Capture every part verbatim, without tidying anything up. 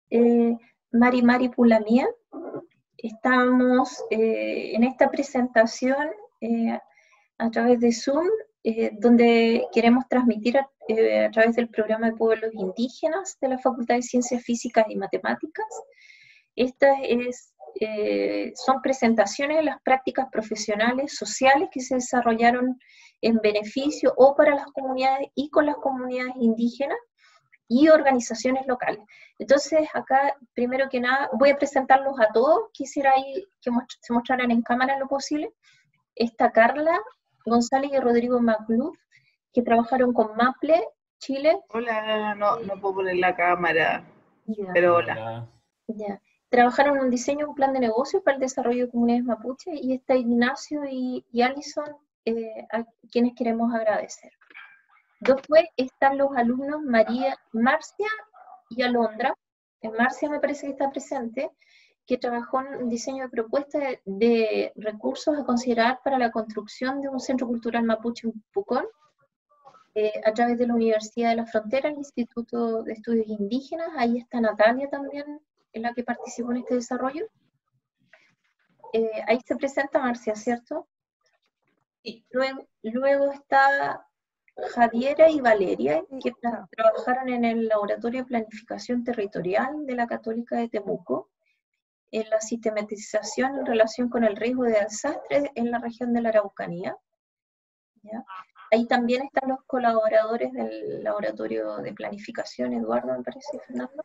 eh, Mari Mari Pulamía. Estamos eh, en esta presentación eh, a través de Zoom, eh, donde queremos transmitir a, eh, a través del programa de pueblos indígenas de la Facultad de Ciencias Físicas y Matemáticas. Estas es, eh, son presentaciones de las prácticas profesionales sociales que se desarrollaron en beneficio o para las comunidades y con las comunidades indígenas y organizaciones locales. Entonces, acá, primero que nada, voy a presentarlos a todos. Quisiera ahí que se mostraran en cámara en lo posible. Está Carla González y Rodrigo Macluf, que trabajaron con Maple, Chile. Hola, no, no puedo poner la cámara, yeah. pero hola. Ya. Trabajaron en un diseño, un plan de negocio para el desarrollo de comunidades mapuche, y está Ignacio y, y Alison, eh, a quienes queremos agradecer. Después están los alumnos María, Marcia y Alondra. En Marcia me parece que está presente, que trabajó en un diseño de propuestas de, de recursos a considerar para la construcción de un centro cultural mapuche en Pucón, eh, a través de la Universidad de la Frontera, el Instituto de Estudios Indígenas. Ahí está Natalia también, en la que participó en este desarrollo. Eh, ahí se presenta Marcia, ¿cierto? Y luego, luego está Javiera y Valeria, que tra trabajaron en el Laboratorio de Planificación Territorial de la Católica de Temuco, en la sistematización en relación con el riesgo de desastres en la región de la Araucanía. ¿Ya? Ahí también están los colaboradores del Laboratorio de Planificación, Eduardo, me parece, Fernando.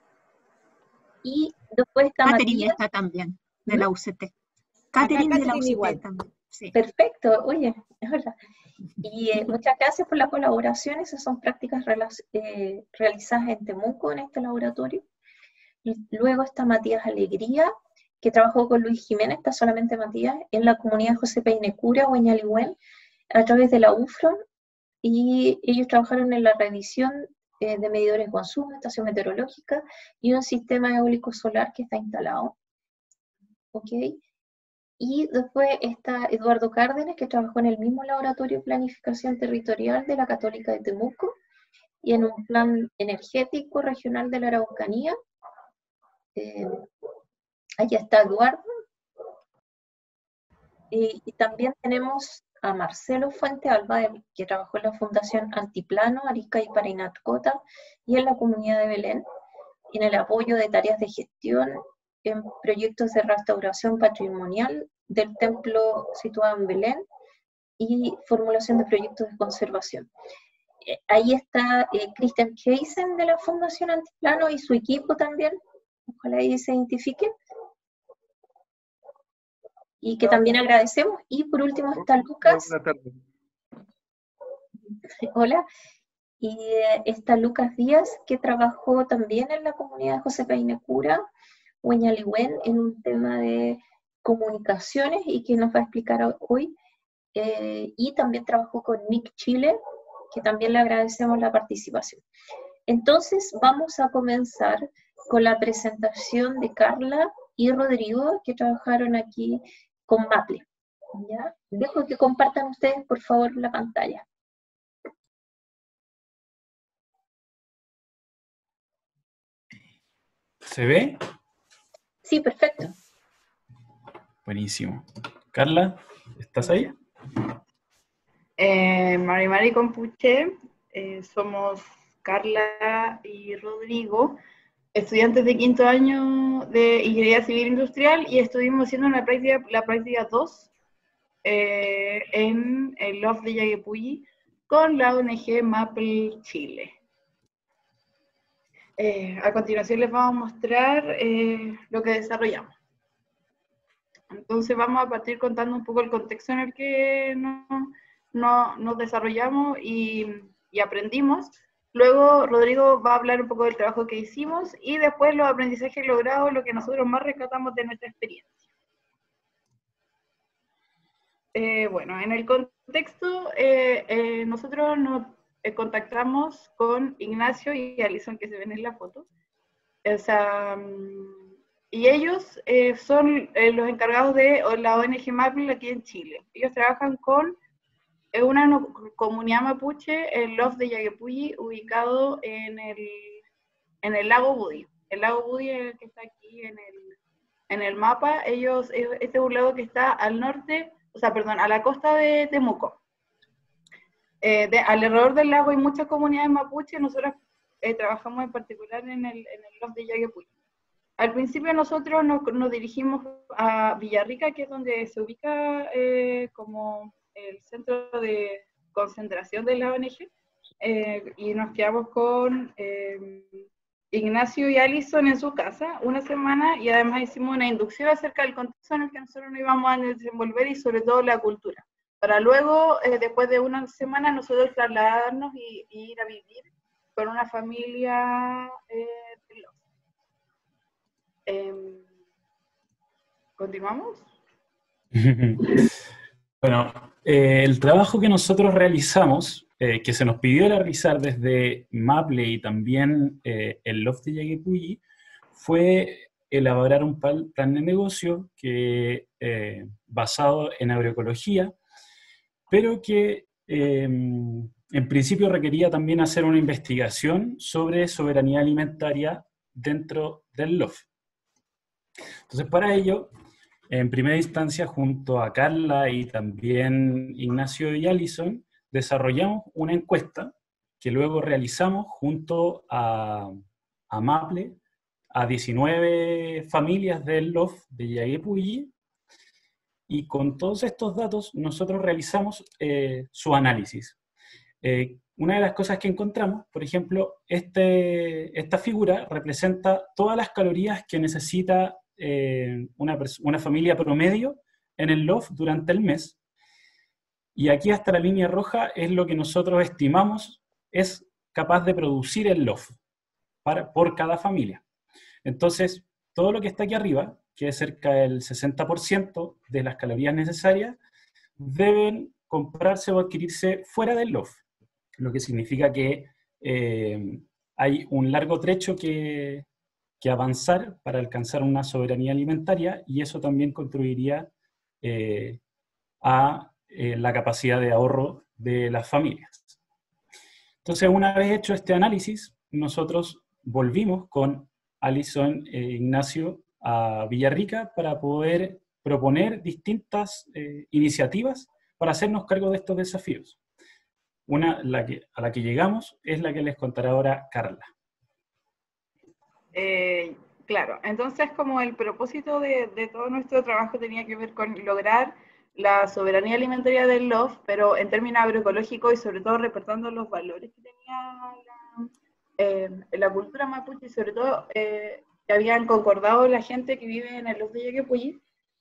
Y después está Catherine Matías. Está también, de la U C T. Catherine de la U C T igual. También. Sí. Perfecto, oye, es verdad. Y eh, muchas gracias por la colaboración. Esas son prácticas eh, realizadas en Temuco, en este laboratorio. Y luego está Matías Alegría, que trabajó con Luis Jiménez, está solamente Matías, en la comunidad José Peinecura, Hueñaligüen, a través de la U F R O N, y ellos trabajaron en la revisión eh, de medidores de consumo, estación meteorológica, y un sistema eólico solar que está instalado. ¿Ok? Y después está Eduardo Cárdenas, que trabajó en el mismo Laboratorio de Planificación Territorial de la Católica de Temuco, y en un plan energético regional de la Araucanía. Eh, allá está Eduardo. Y, y también tenemos a Marcelo Fuente Alba, que trabajó en la Fundación Antiplano, Arica y Parinacota, y en la Comunidad de Belén, en el apoyo de tareas de gestión en proyectos de restauración patrimonial del templo situado en Belén y formulación de proyectos de conservación. Eh, ahí está eh, Christian Keisen de la Fundación Antiplano y su equipo también, ojalá ahí se identifiquen, y que también agradecemos. Y por último está Lucas. Buenas tardes. Hola. Y eh, está Lucas Díaz, que trabajó también en la comunidad de José Peinecura, Hueñaligüen, en un tema de comunicaciones, y que nos va a explicar hoy. Eh, y también trabajó con Nick Chile, que también le agradecemos la participación. Entonces vamos a comenzar con la presentación de Carla y Rodrigo, que trabajaron aquí con Maple. ¿Ya? Dejo que compartan ustedes, por favor, la pantalla. ¿Se ve? Sí, perfecto. Buenísimo. Carla, ¿estás ahí? Eh, Mari Mari Compuche, eh, somos Carla y Rodrigo, estudiantes de quinto año de Ingeniería Civil Industrial, y estuvimos haciendo una práctica, la práctica dos eh, en el Loft de Yaguepulli con la O N G Maple Chile. Eh, a continuación les vamos a mostrar eh, lo que desarrollamos. Entonces vamos a partir contando un poco el contexto en el que nos, nos, nos desarrollamos y, y aprendimos. Luego Rodrigo va a hablar un poco del trabajo que hicimos y después los aprendizajes logrados, lo que nosotros más rescatamos de nuestra experiencia. Eh, bueno, en el contexto, eh, eh, nosotros nos eh, contactamos con Ignacio y Alison, que se ven en la foto. O sea, y ellos eh, son eh, los encargados de la O N G Maple aquí en Chile. Ellos trabajan con eh, una no, comunidad mapuche, el Loft de Yaguepulli, ubicado en el, en el lago Budí. el lago Budi, el que está aquí en el, en el mapa, ellos, este es un lago que está al norte, o sea, perdón, a la costa de Temuco. Eh, de, alrededor del lago hay muchas comunidades mapuche, nosotros eh, trabajamos en particular en el, en el Lof de Yaguepuy. Al principio nosotros nos, nos dirigimos a Villarrica, que es donde se ubica eh, como el centro de concentración de la O N G, eh, y nos quedamos con eh, Ignacio y Alison en su casa una semana, y además hicimos una inducción acerca del contexto en el que nosotros nos íbamos a desenvolver y sobre todo la cultura, para luego, eh, después de una semana, nosotros trasladarnos y, y ir a vivir con una familia eh, de los. Eh, ¿Continuamos? Bueno, eh, el trabajo que nosotros realizamos, eh, que se nos pidió realizar desde Maple y también eh, el Lof de Yaguepuyi, fue elaborar un plan de negocio que, eh, basado en agroecología, pero que eh, en principio requería también hacer una investigación sobre soberanía alimentaria dentro del Lof. Entonces, para ello, en primera instancia, junto a Carla y también Ignacio y Alison, desarrollamos una encuesta que luego realizamos junto a, a Maple, a diecinueve familias del Lof de Yaguepuyi, y con todos estos datos nosotros realizamos eh, su análisis. Eh, una de las cosas que encontramos, por ejemplo, este, esta figura representa todas las calorías que necesita eh, una, una familia promedio en el Lof durante el mes, y aquí hasta la línea roja es lo que nosotros estimamos es capaz de producir el Lof para, por cada familia. Entonces, todo lo que está aquí arriba, que es cerca del sesenta por ciento de las calorías necesarias, deben comprarse o adquirirse fuera del Lof, lo que significa que eh, hay un largo trecho que, que avanzar para alcanzar una soberanía alimentaria, y eso también contribuiría eh, a eh, la capacidad de ahorro de las familias. Entonces, una vez hecho este análisis, nosotros volvimos con Alison e Ignacio a Villarrica para poder proponer distintas eh, iniciativas para hacernos cargo de estos desafíos. Una la que, a la que llegamos es la que les contará ahora Carla. Eh, claro, entonces como el propósito de, de todo nuestro trabajo tenía que ver con lograr la soberanía alimentaria del Lof, pero en términos agroecológicos y sobre todo reportando los valores que tenía la, eh, la cultura mapuche, y sobre todo eh, que habían concordado la gente que vive en el Lof de Yaguepuyi,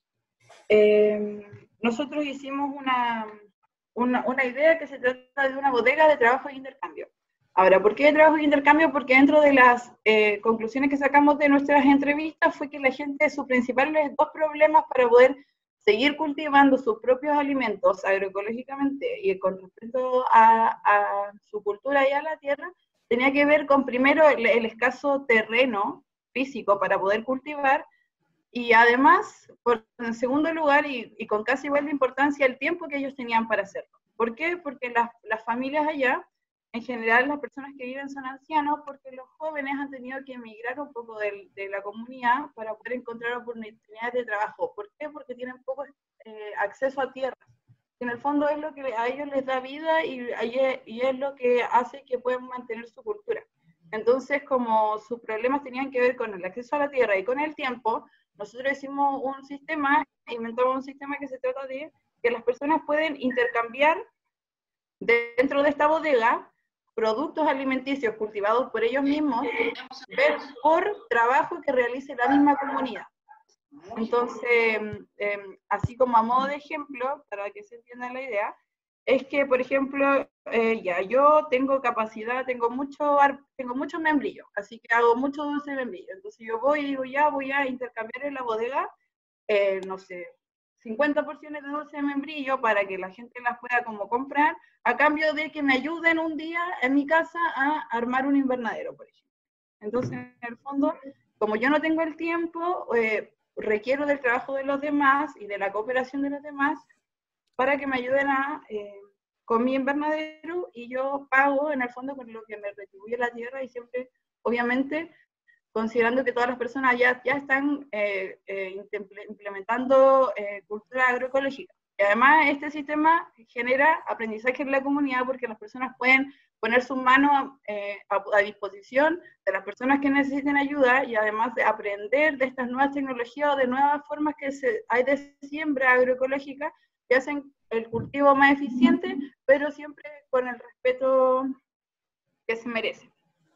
eh, nosotros hicimos una, una, una idea que se trata de una bodega de trabajo e intercambio. Ahora, ¿por qué de trabajo e intercambio? Porque dentro de las eh, conclusiones que sacamos de nuestras entrevistas fue que la gente, sus principales dos problemas para poder seguir cultivando sus propios alimentos agroecológicamente y con respecto a, a su cultura y a la tierra, tenía que ver con primero el, el escaso terreno físico para poder cultivar, y además, por, en segundo lugar, y, y con casi igual de importancia, el tiempo que ellos tenían para hacerlo. ¿Por qué? Porque las, las familias allá, en general las personas que viven son ancianos, porque los jóvenes han tenido que emigrar un poco de, de la comunidad para poder encontrar oportunidades de trabajo. ¿Por qué? Porque tienen poco eh, acceso a tierras. En el fondo es lo que a ellos les da vida y, y es lo que hace que puedan mantener su cultura. Entonces, como sus problemas tenían que ver con el acceso a la tierra y con el tiempo, nosotros hicimos un sistema, inventamos un sistema que se trata de que las personas pueden intercambiar dentro de esta bodega productos alimenticios cultivados por ellos mismos por trabajo que realice la misma comunidad. Entonces, eh, así como a modo de ejemplo, para que se entienda la idea, es que, por ejemplo, eh, ya yo tengo capacidad, tengo mucho, tengo muchos membrillos, así que hago mucho dulce de membrillo. Entonces yo voy y digo, ya voy a intercambiar en la bodega, eh, no sé, cincuenta porciones de dulce de membrillo para que la gente las pueda como comprar, a cambio de que me ayuden un día en mi casa a armar un invernadero, por ejemplo. Entonces, en el fondo, como yo no tengo el tiempo, eh, requiero del trabajo de los demás y de la cooperación de los demás para que me ayuden a, eh, con mi invernadero, y yo pago en el fondo con lo que me retribuye la tierra, y siempre, obviamente, considerando que todas las personas ya, ya están eh, eh, implementando eh, cultura agroecológica. Y además este sistema genera aprendizaje en la comunidad porque las personas pueden poner sus manos eh, a, a disposición de las personas que necesiten ayuda y además de aprender de estas nuevas tecnologías o de nuevas formas que se, hay de siembra agroecológica que hacen el cultivo más eficiente, pero siempre con el respeto que se merece.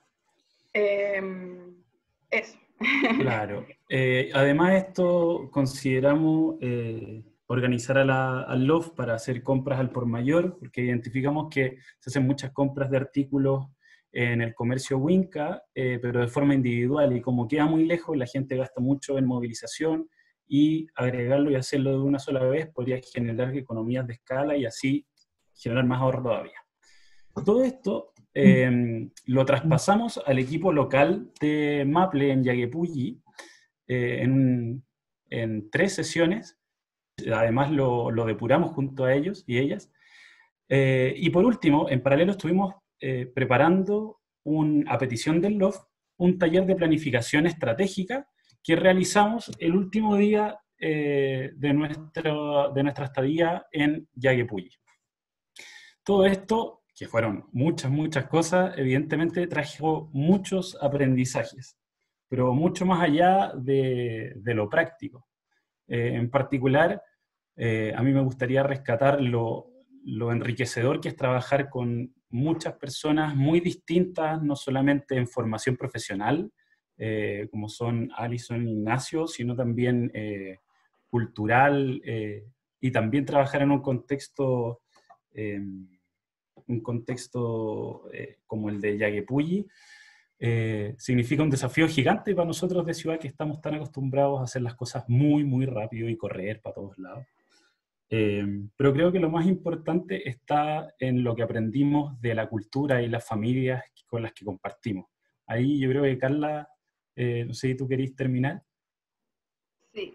Eh, eso. Claro. Eh, además esto consideramos eh, organizar a la, al L O F para hacer compras al por mayor, porque identificamos que se hacen muchas compras de artículos en el comercio Winca, eh, pero de forma individual, y como queda muy lejos, la gente gasta mucho en movilización, y agregarlo y hacerlo de una sola vez podría generar economías de escala y así generar más ahorro todavía. Todo esto eh, lo traspasamos al equipo local de Maple en Yaguepulli eh, en, en tres sesiones. Además lo, lo depuramos junto a ellos y ellas. Eh, y por último, en paralelo estuvimos eh, preparando, un, a petición del L O F, un taller de planificación estratégica que realizamos el último día eh, de, nuestro, de nuestra estadía en Yaguepulli. Todo esto, que fueron muchas, muchas cosas, evidentemente trajo muchos aprendizajes, pero mucho más allá de, de lo práctico. Eh, en particular, eh, a mí me gustaría rescatar lo, lo enriquecedor que es trabajar con muchas personas muy distintas, no solamente en formación profesional, eh, como son Alison y Ignacio, sino también eh, cultural, eh, y también trabajar en un contexto, eh, un contexto eh, como el de Yaguepulli, Eh, significa un desafío gigante para nosotros de ciudad que estamos tan acostumbrados a hacer las cosas muy, muy rápido y correr para todos lados. Eh, pero creo que lo más importante está en lo que aprendimos de la cultura y las familias con las que compartimos. Ahí yo creo que Carla, eh, no sé si tú querís terminar. Sí.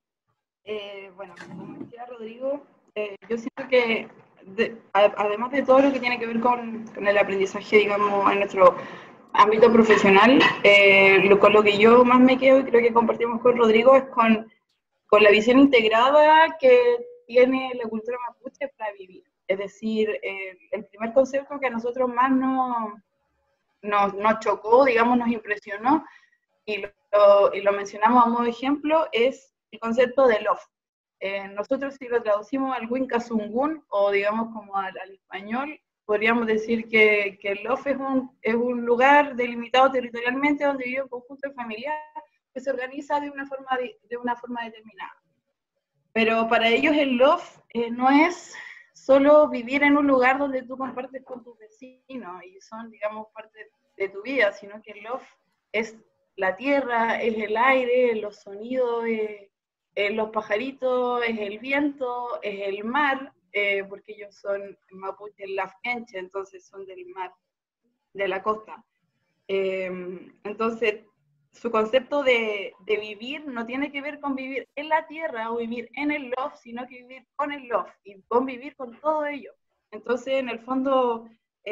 Eh, bueno, como decía Rodrigo, eh, yo siento que de, a, además de todo lo que tiene que ver con, con el aprendizaje, digamos, en nuestro ámbito profesional, eh, lo, con lo que yo más me quedo y creo que compartimos con Rodrigo es con, con la visión integrada que tiene la cultura mapuche para vivir. Es decir, eh, el primer concepto que a nosotros más nos, nos, nos chocó, digamos, nos impresionó, y lo, y lo mencionamos a modo de ejemplo, es el concepto de L O F. Eh, nosotros si lo traducimos al Winca Zungun, o digamos como al, al español, podríamos decir que, que el L O F es un, es un lugar delimitado territorialmente donde vive un conjunto de familias que se organiza de una forma, de, de una forma determinada. Pero para ellos el L O F eh, no es solo vivir en un lugar donde tú compartes con tus vecinos y son, digamos, parte de tu vida, sino que el L O F es la tierra, es el aire, los sonidos, es, es los pajaritos, es el viento, es el mar, eh, porque ellos son mapuche lafkenche, entonces son del mar, de la costa. Eh, entonces, su concepto de, de vivir no tiene que ver con vivir en la tierra o vivir en el L O F, sino que vivir con el L O F y convivir con todo ello. Entonces, en el fondo,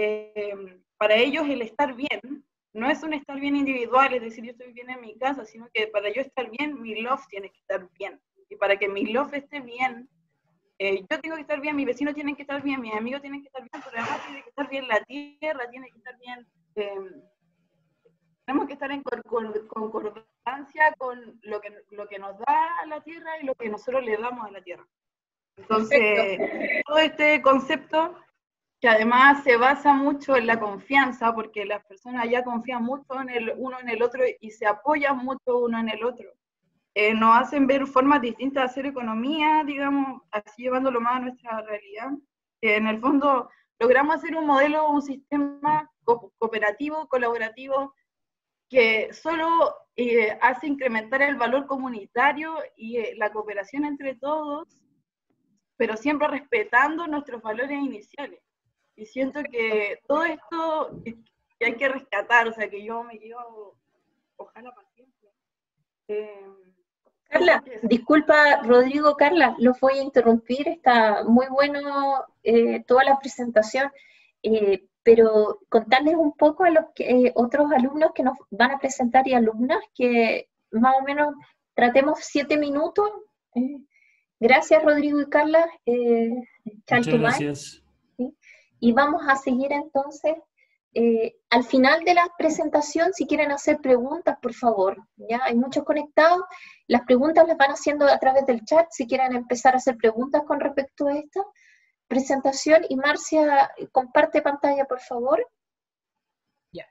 eh, para ellos el estar bien no es un estar bien individual, es decir, yo estoy bien en mi casa, sino que para yo estar bien, mi L O F tiene que estar bien. Y para que mi L O F esté bien, eh, yo tengo que estar bien, mis vecinos tienen que estar bien, mis amigos tienen que estar bien, pero además tiene que estar bien la tierra, tiene que estar bien... Eh, tenemos que estar en concordancia con lo que, lo que nos da la tierra y lo que nosotros le damos a la tierra. Entonces, perfecto. Todo este concepto, que además se basa mucho en la confianza, porque las personas ya confían mucho en el uno en el otro y se apoyan mucho uno en el otro, eh, nos hacen ver formas distintas de hacer economía, digamos, así llevándolo más a nuestra realidad, que en el fondo logramos hacer un modelo, un sistema co cooperativo, colaborativo, que solo eh, hace incrementar el valor comunitario y eh, la cooperación entre todos, pero siempre respetando nuestros valores iniciales. Y siento que todo esto que, que hay que rescatar, o sea, que yo me llevo, ojalá para siempre. Eh, Carla, disculpa, Rodrigo, Carla, los voy a interrumpir, está muy bueno eh, toda la presentación, eh, pero contarles un poco a los que, eh, otros alumnos que nos van a presentar y alumnas que más o menos tratemos siete minutos. Eh, gracias Rodrigo y Carla. Eh, Muchas gracias. ¿sí? Y vamos a seguir entonces. Eh, al final de la presentación, si quieren hacer preguntas, por favor, ¿ya? Hay muchos conectados, las preguntas las van haciendo a través del chat, si quieren empezar a hacer preguntas con respecto a esta presentación. Y Marcia, comparte pantalla, por favor. Ya.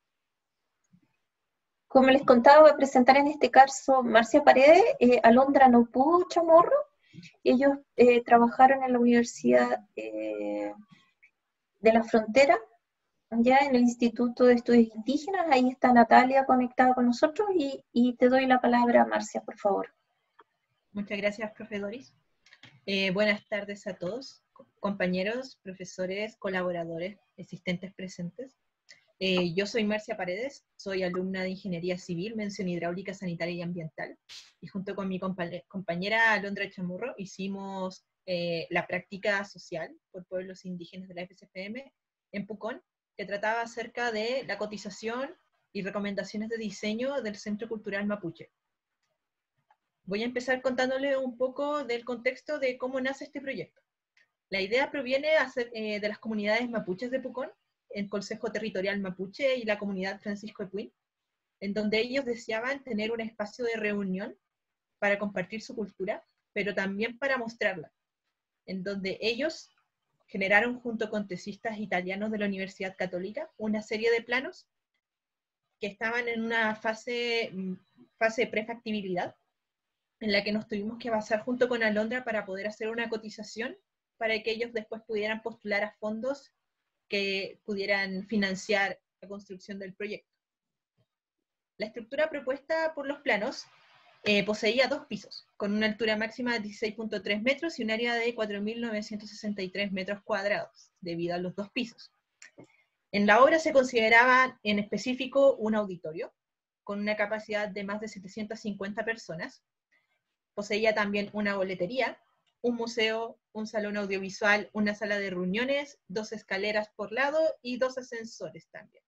Como les contaba, voy a presentar en este caso Marcia Paredes, eh, Alondra Nopú Chamorro. Ellos eh, trabajaron en la Universidad eh, de la Frontera, ya en el Instituto de Estudios Indígenas. Ahí está Natalia conectada con nosotros, y, y te doy la palabra, Marcia, por favor. Muchas gracias, profe Doris. Eh, buenas tardes a todos, compañeros, profesores, colaboradores, asistentes presentes. Eh, yo soy Marcia Paredes, soy alumna de Ingeniería Civil, Mención Hidráulica, Sanitaria y Ambiental, y junto con mi compañera Alondra Chamorro hicimos eh, la práctica social por pueblos indígenas de la F C F M en Pucón, que trataba acerca de la cotización y recomendaciones de diseño del Centro Cultural Mapuche. Voy a empezar contándole un poco del contexto de cómo nace este proyecto. La idea proviene de las comunidades mapuches de Pucón, el Consejo Territorial Mapuche y la comunidad Francisco Epuín, en donde ellos deseaban tener un espacio de reunión para compartir su cultura, pero también para mostrarla, en donde ellos generaron junto con tesistas italianos de la Universidad Católica una serie de planos que estaban en una fase, fase de prefactibilidad, en la que nos tuvimos que basar junto con Alondra para poder hacer una cotización para que ellos después pudieran postular a fondos que pudieran financiar la construcción del proyecto. La estructura propuesta por los planos eh, poseía dos pisos, con una altura máxima de dieciséis punto tres metros y un área de cuatro mil novecientos sesenta y tres metros cuadrados, debido a los dos pisos. En la obra se consideraba en específico un auditorio, con una capacidad de más de setecientas cincuenta personas. Poseía también una boletería, un museo, un salón audiovisual, una sala de reuniones, dos escaleras por lado y dos ascensores también.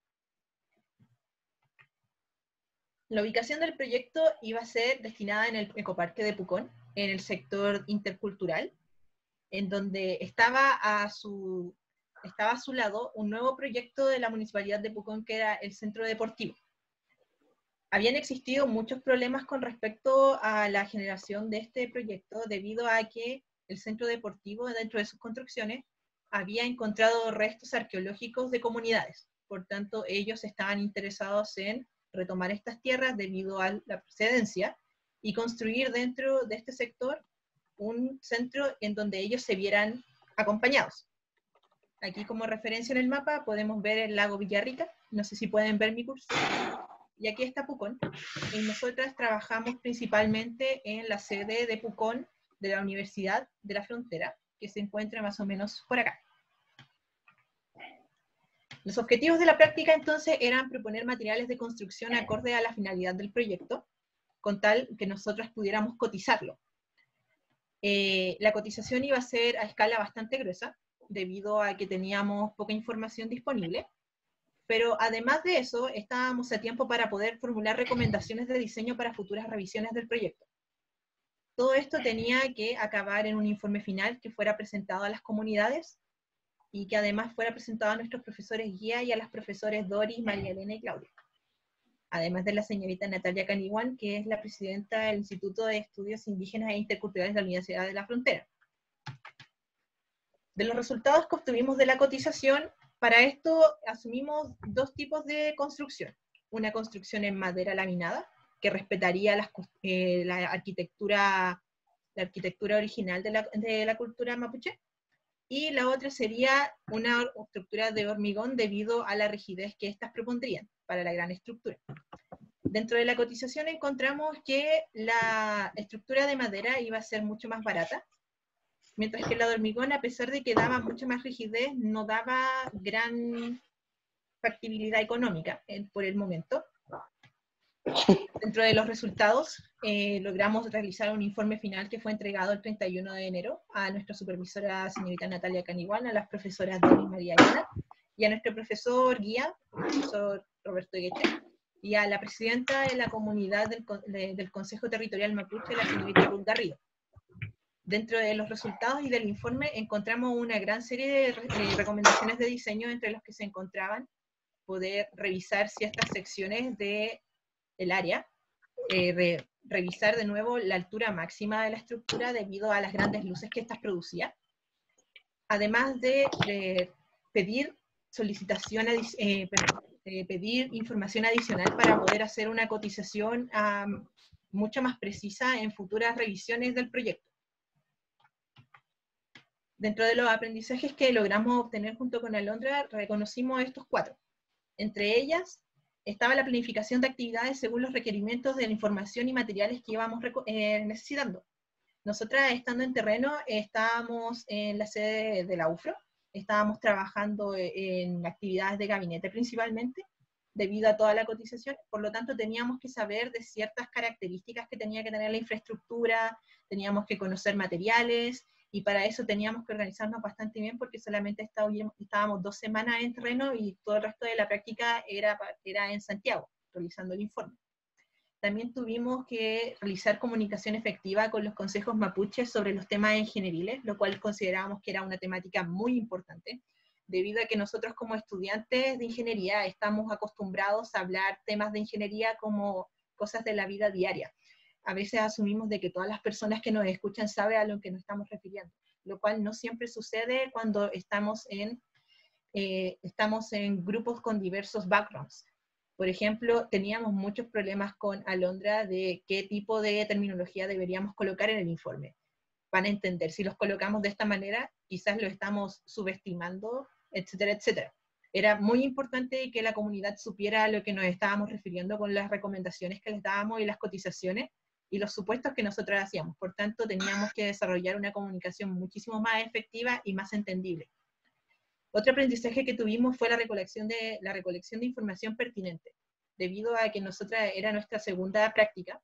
La ubicación del proyecto iba a ser destinada en el Ecoparque de Pucón, en el sector intercultural, en donde estaba a su, estaba a su lado un nuevo proyecto de la Municipalidad de Pucón, que era el Centro Deportivo. Habían existido muchos problemas con respecto a la generación de este proyecto, debido a que el Centro Deportivo, dentro de sus construcciones, había encontrado restos arqueológicos de comunidades. Por tanto, ellos estaban interesados en retomar estas tierras debido a la procedencia y construir dentro de este sector un centro en donde ellos se vieran acompañados. Aquí como referencia en el mapa podemos ver el lago Villarrica, no sé si pueden ver mi curso, y aquí está Pucón, y nosotras trabajamos principalmente en la sede de Pucón de la Universidad de la Frontera, que se encuentra más o menos por acá. Los objetivos de la práctica entonces eran proponer materiales de construcción acorde a la finalidad del proyecto, con tal que nosotras pudiéramos cotizarlo. Eh, la cotización iba a ser a escala bastante gruesa, debido a que teníamos poca información disponible, pero además de eso, estábamos a tiempo para poder formular recomendaciones de diseño para futuras revisiones del proyecto. Todo esto tenía que acabar en un informe final que fuera presentado a las comunidades, y que además fuera presentado a nuestros profesores guía y a las profesores Doris, María Elena y Claudia. Además de la señorita Natalia Caniguán, que es la presidenta del Instituto de Estudios Indígenas e Interculturales de la Universidad de la Frontera. De los resultados que obtuvimos de la cotización, para esto asumimos dos tipos de construcción. Una construcción en madera laminada, que respetaría las, eh, la, arquitectura, la arquitectura original de la, de la cultura mapuche, y la otra sería una estructura de hormigón debido a la rigidez que éstas propondrían para la gran estructura. Dentro de la cotización encontramos que la estructura de madera iba a ser mucho más barata, mientras que la de hormigón, a pesar de que daba mucha más rigidez, no daba gran factibilidad económica eh, por el momento. Dentro de los resultados, eh, logramos realizar un informe final que fue entregado el treinta y uno de enero a nuestra supervisora señorita Natalia Caniguán, a las profesoras Doris, María Elena y a nuestro profesor guía, el profesor Roberto Egueche, y a la presidenta de la comunidad del, de, del Consejo Territorial Mapuche, la señorita Ruth Garrido. Dentro de los resultados y del informe encontramos una gran serie de eh, recomendaciones de diseño, entre los que se encontraban poder revisar ciertas secciones del de área, eh, re, revisar de nuevo la altura máxima de la estructura debido a las grandes luces que estas producía, además de, de pedir solicitación, eh, eh, pedir información adicional para poder hacer una cotización um, mucho más precisa en futuras revisiones del proyecto. Dentro de los aprendizajes que logramos obtener junto con Alondra, reconocimos estos cuatro. Entre ellas estaba la planificación de actividades según los requerimientos de la información y materiales que íbamos eh, necesitando. Nosotras, estando en terreno, estábamos en la sede de la U F R O, estábamos trabajando en actividades de gabinete principalmente, debido a toda la cotización, por lo tanto teníamos que saber de ciertas características que tenía que tener la infraestructura, teníamos que conocer materiales, y para eso teníamos que organizarnos bastante bien, porque solamente estábamos dos semanas en terreno, y todo el resto de la práctica era, era en Santiago, realizando el informe. También tuvimos que realizar comunicación efectiva con los consejos mapuches sobre los temas ingenieriles, lo cual considerábamos que era una temática muy importante, debido a que nosotros como estudiantes de ingeniería estamos acostumbrados a hablar temas de ingeniería como cosas de la vida diaria. A veces asumimos de que todas las personas que nos escuchan saben a lo que nos estamos refiriendo, lo cual no siempre sucede cuando estamos en, eh, estamos en grupos con diversos backgrounds. Por ejemplo, teníamos muchos problemas con Alondra de qué tipo de terminología deberíamos colocar en el informe. Van a entender, si los colocamos de esta manera, quizás lo estamos subestimando, etcétera, etcétera. Era muy importante que la comunidad supiera a lo que nos estábamos refiriendo con las recomendaciones que les dábamos y las cotizaciones y los supuestos que nosotros hacíamos. Por tanto, teníamos que desarrollar una comunicación muchísimo más efectiva y más entendible. Otro aprendizaje que tuvimos fue la recolección de, la recolección de información pertinente, debido a que nosotras era nuestra segunda práctica,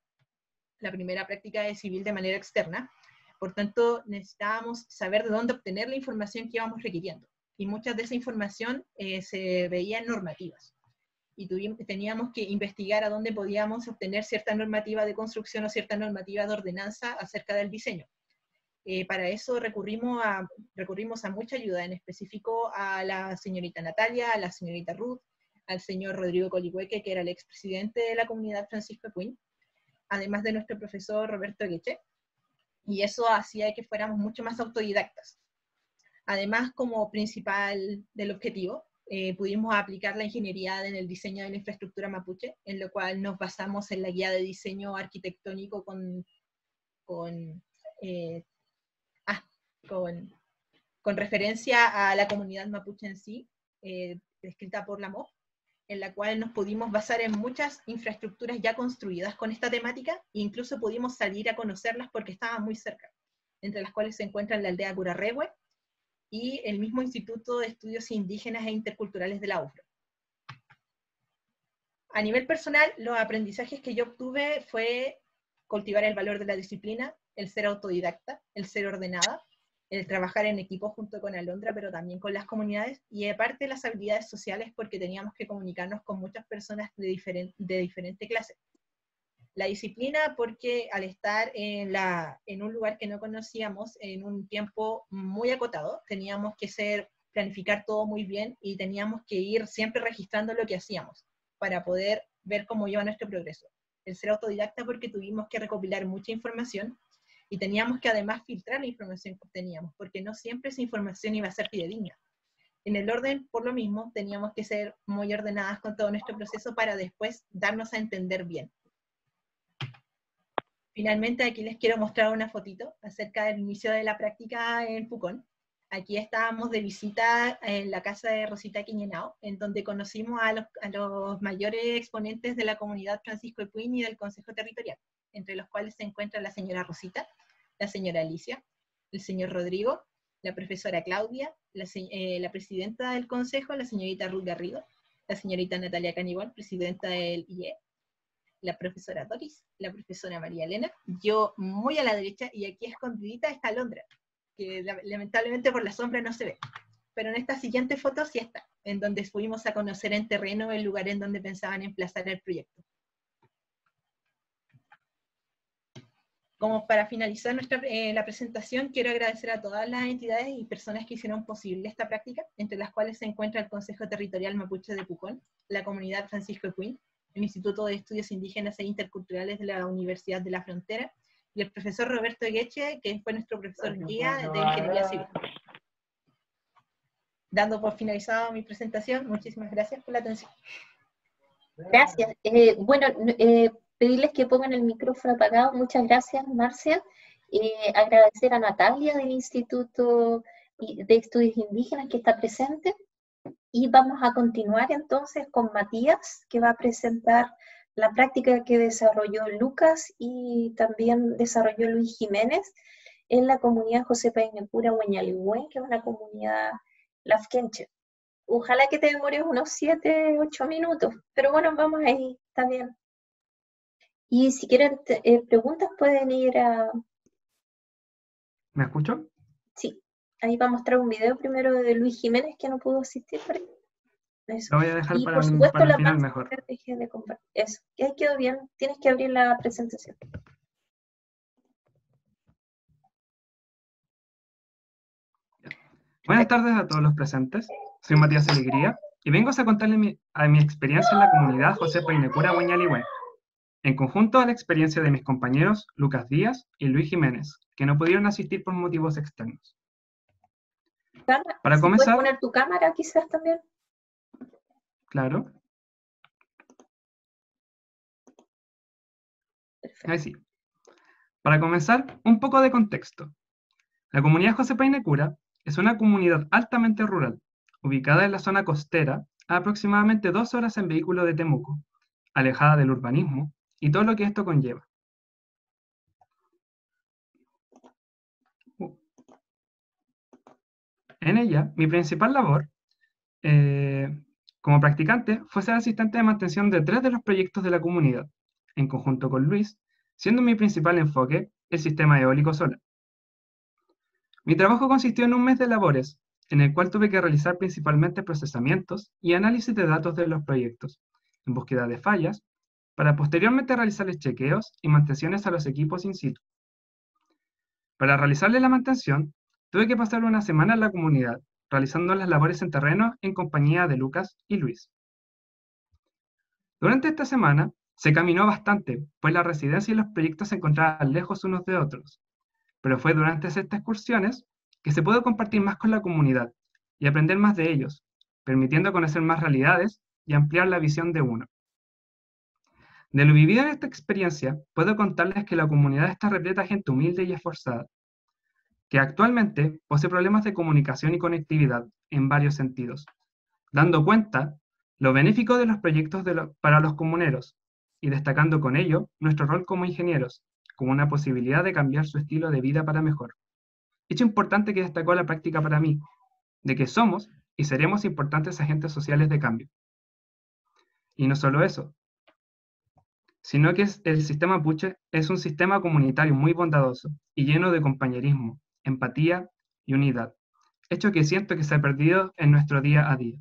la primera práctica de civil de manera externa, por tanto necesitábamos saber de dónde obtener la información que íbamos requiriendo, y mucha de esa información eh, se veía en normativas, y tuvimos, teníamos que investigar a dónde podíamos obtener cierta normativa de construcción o cierta normativa de ordenanza acerca del diseño. Eh, para eso recurrimos a, recurrimos a mucha ayuda, en específico a la señorita Natalia, a la señorita Ruth, al señor Rodrigo Coligüeque, que era el expresidente de la comunidad Francisco Epuin, además de nuestro profesor Roberto Egueche, y eso hacía que fuéramos mucho más autodidactas. Además, como principal del objetivo, eh, pudimos aplicar la ingeniería en el diseño de la infraestructura mapuche, en lo cual nos basamos en la guía de diseño arquitectónico con... con eh, Con, con referencia a la comunidad mapuche en sí, eh, escrita por la M O F, en la cual nos pudimos basar en muchas infraestructuras ya construidas con esta temática, e incluso pudimos salir a conocerlas porque estaban muy cerca, entre las cuales se encuentran la aldea Curarrehue y el mismo Instituto de Estudios Indígenas e Interculturales de la U F R O. A nivel personal, los aprendizajes que yo obtuve fue cultivar el valor de la disciplina, el ser autodidacta, el ser ordenada, el trabajar en equipo junto con Alondra, pero también con las comunidades, y aparte las habilidades sociales, porque teníamos que comunicarnos con muchas personas de, diferent, de diferente clase. La disciplina, porque al estar en, la, en un lugar que no conocíamos, en un tiempo muy acotado, teníamos que ser, planificar todo muy bien, y teníamos que ir siempre registrando lo que hacíamos, para poder ver cómo iba nuestro progreso. El ser autodidacta, porque tuvimos que recopilar mucha información, y teníamos que además filtrar la información que obteníamos, porque no siempre esa información iba a ser fidedigna. En el orden, por lo mismo, teníamos que ser muy ordenadas con todo nuestro proceso para después darnos a entender bien. Finalmente, aquí les quiero mostrar una fotito acerca del inicio de la práctica en Pucón. Aquí estábamos de visita en la casa de Rosita Quiñenao, en donde conocimos a los, a los mayores exponentes de la comunidad Francisco Epuin y del Consejo Territorial, entre los cuales se encuentra la señora Rosita, la señora Alicia, el señor Rodrigo, la profesora Claudia, la, eh, la presidenta del consejo, la señorita Ruth Garrido, la señorita Natalia Canigual, presidenta del I E, la profesora Doris, la profesora María Elena, yo muy a la derecha, y aquí escondidita está Alondra, que lamentablemente por la sombra no se ve, pero en esta siguiente foto sí está. en donde fuimos a conocer en terreno el lugar en donde pensaban emplazar el proyecto. Como para finalizar nuestra, eh, la presentación, quiero agradecer a todas las entidades y personas que hicieron posible esta práctica, entre las cuales se encuentra el Consejo Territorial Mapuche de Pucón, la Comunidad Francisco Ecuín, el Instituto de Estudios Indígenas e Interculturales de la Universidad de la Frontera, y el profesor Roberto Egueche, que fue nuestro profesor guía de Ingeniería Civil. Dando por finalizada mi presentación, muchísimas gracias por la atención. Gracias. Eh, bueno, eh, pedirles que pongan el micrófono apagado. Muchas gracias, Marcia. Eh, agradecer a Natalia del Instituto de Estudios Indígenas que está presente. Y vamos a continuar entonces con Matías, que va a presentar la práctica que desarrolló Lucas y también desarrolló Luis Jiménez en la comunidad José Painecura Hueñaligüen, que es una comunidad lafkenche. Ojalá que te demores unos siete, ocho minutos, pero bueno, vamos ahí, está bien. Y si quieren eh, preguntas, pueden ir a... ¿Me escucho? Sí, ahí va a mostrar un video primero de Luis Jiménez, que no pudo asistir por ahí. Eso. Lo voy a dejar Y para, por un, supuesto para el la final Marcia mejor. deje de compartir. Eso, que ahí quedó bien, tienes que abrir la presentación. Buenas tardes a todos los presentes. Soy Matías Alegría y vengo a contarles mi, a mi experiencia en la comunidad José Painecura Hueñaligüen, en conjunto a la experiencia de mis compañeros Lucas Díaz y Luis Jiménez, que no pudieron asistir por motivos externos. Para si comenzar, puedes poner tu cámara quizás también. Claro. Perfecto. Ahí sí. Para comenzar, un poco de contexto. La comunidad José Painecura es una comunidad altamente rural, ubicada en la zona costera, a aproximadamente dos horas en vehículo de Temuco, alejada del urbanismo y todo lo que esto conlleva. En ella, mi principal labor eh, como practicante fue ser asistente de mantención de tres de los proyectos de la comunidad, en conjunto con Luis, siendo mi principal enfoque el sistema eólico solar. Mi trabajo consistió en un mes de labores, en el cual tuve que realizar principalmente procesamientos y análisis de datos de los proyectos, en búsqueda de fallas, para posteriormente realizarles chequeos y mantenciones a los equipos in situ. Para realizarle la mantención, tuve que pasar una semana en la comunidad, realizando las labores en terreno en compañía de Lucas y Luis. Durante esta semana, se caminó bastante, pues la residencia y los proyectos se encontraban lejos unos de otros, pero fue durante estas excursiones que se pudo compartir más con la comunidad y aprender más de ellos, permitiendo conocer más realidades y ampliar la visión de uno. De lo vivido en esta experiencia, puedo contarles que la comunidad está repleta de gente humilde y esforzada, que actualmente posee problemas de comunicación y conectividad en varios sentidos, dando cuenta lo benéfico de los proyectos de lo, para los comuneros, y destacando con ello nuestro rol como ingenieros, como una posibilidad de cambiar su estilo de vida para mejor. Hecho importante que destacó la práctica para mí, de que somos y seremos importantes agentes sociales de cambio. Y no solo eso, sino que el sistema mapuche es un sistema comunitario muy bondadoso y lleno de compañerismo, empatía y unidad, hecho que siento que se ha perdido en nuestro día a día.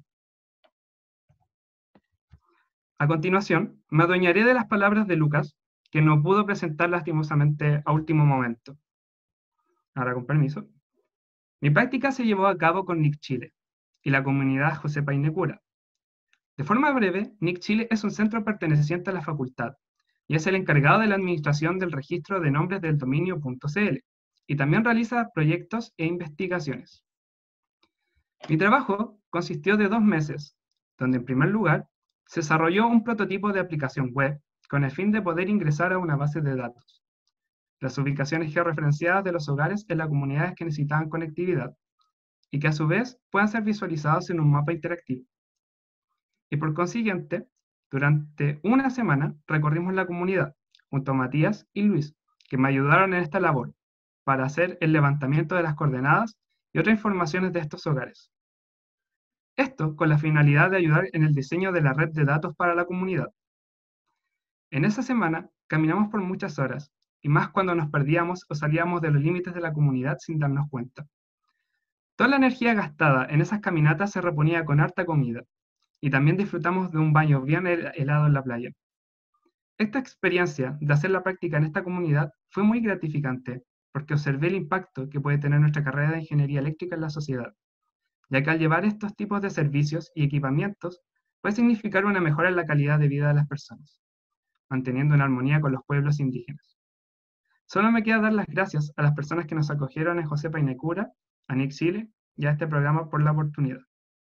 A continuación, me adueñaré de las palabras de Lucas, que no pudo presentar lastimosamente a último momento. Ahora, con permiso. Mi práctica se llevó a cabo con N I C Chile y la comunidad José Painecura. De forma breve, N I C Chile es un centro perteneciente a la facultad y es el encargado de la administración del registro de nombres del dominio .cl y también realiza proyectos e investigaciones. Mi trabajo consistió de dos meses, donde en primer lugar se desarrolló un prototipo de aplicación web con el fin de poder ingresar a una base de datos, las ubicaciones georreferenciadas de los hogares en las comunidades que necesitaban conectividad, y que a su vez puedan ser visualizados en un mapa interactivo. Y por consiguiente, durante una semana recorrimos la comunidad, junto a Matías y Luis, que me ayudaron en esta labor, para hacer el levantamiento de las coordenadas y otras informaciones de estos hogares. Esto con la finalidad de ayudar en el diseño de la red de datos para la comunidad. En esa semana caminamos por muchas horas, y más cuando nos perdíamos o salíamos de los límites de la comunidad sin darnos cuenta. Toda la energía gastada en esas caminatas se reponía con harta comida, y también disfrutamos de un baño bien hel- helado en la playa. Esta experiencia de hacer la práctica en esta comunidad fue muy gratificante, porque observé el impacto que puede tener nuestra carrera de ingeniería eléctrica en la sociedad, ya que al llevar estos tipos de servicios y equipamientos puede significar una mejora en la calidad de vida de las personas, manteniendo una armonía con los pueblos indígenas. Solo me queda dar las gracias a las personas que nos acogieron en José Painecura, a Nick Chile y a este programa por la oportunidad.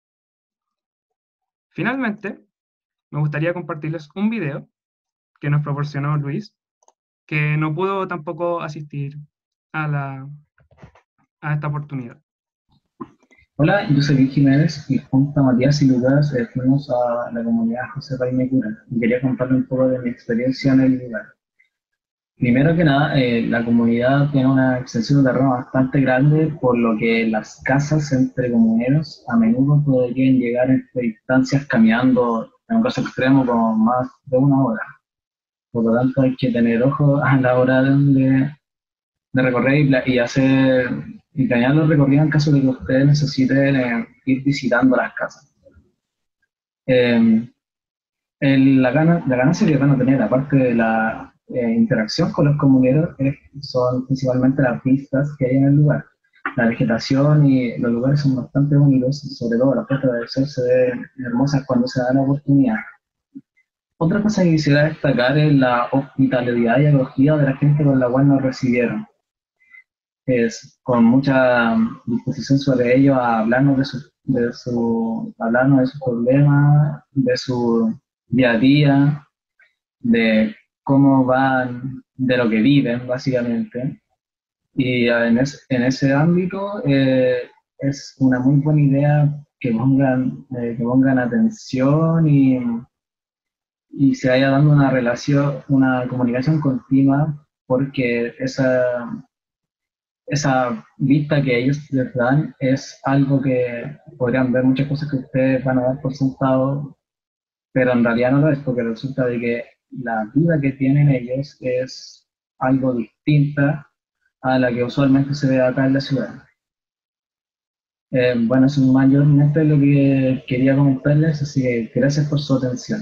Finalmente, me gustaría compartirles un video que nos proporcionó Luis, que no pudo tampoco asistir a, la, a esta oportunidad. Hola, yo soy Luis Jiménez y junto a Matías y Lucas eh, fuimos a la comunidad José Painecura y quería contarle un poco de mi experiencia en el lugar. Primero que nada, eh, la comunidad tiene una extensión de terreno bastante grande, por lo que las casas entre comuneros a menudo podrían llegar entre distancias caminando, en un caso extremo, como más de una hora. Por lo tanto, hay que tener ojo a la hora de, de recorrer y, pla- y hacer y planear los recorridos en caso de que ustedes necesiten eh, ir visitando las casas. Eh, el- la, gana, la ganancia que van a tener, aparte de la eh, interacción con los comuneros, es- son principalmente las vistas que hay en el lugar. La vegetación y los lugares son bastante bonitos, y sobre todo las puestas de sol se ven hermosas cuando se da la oportunidad. Otra cosa que quisiera destacar es la hospitalidad y acogida de la gente con la cual nos recibieron. Es con mucha disposición sobre ello a hablarnos de su, de su, hablarnos de sus problemas, de su día a día, de cómo van, de lo que viven, básicamente. Y en, es- en ese ámbito eh, es una muy buena idea que pongan, eh, que pongan atención y, y se vaya dando una relación, una comunicación continua, porque esa, esa vista que ellos les dan es algo que podrían ver muchas cosas que ustedes van a dar por sentado, pero en realidad no lo es, porque resulta de que la vida que tienen ellos es algo distinta a la que usualmente se ve acá en la ciudad. Eh, bueno, eso mayormente es lo que quería comentarles, así que gracias por su atención.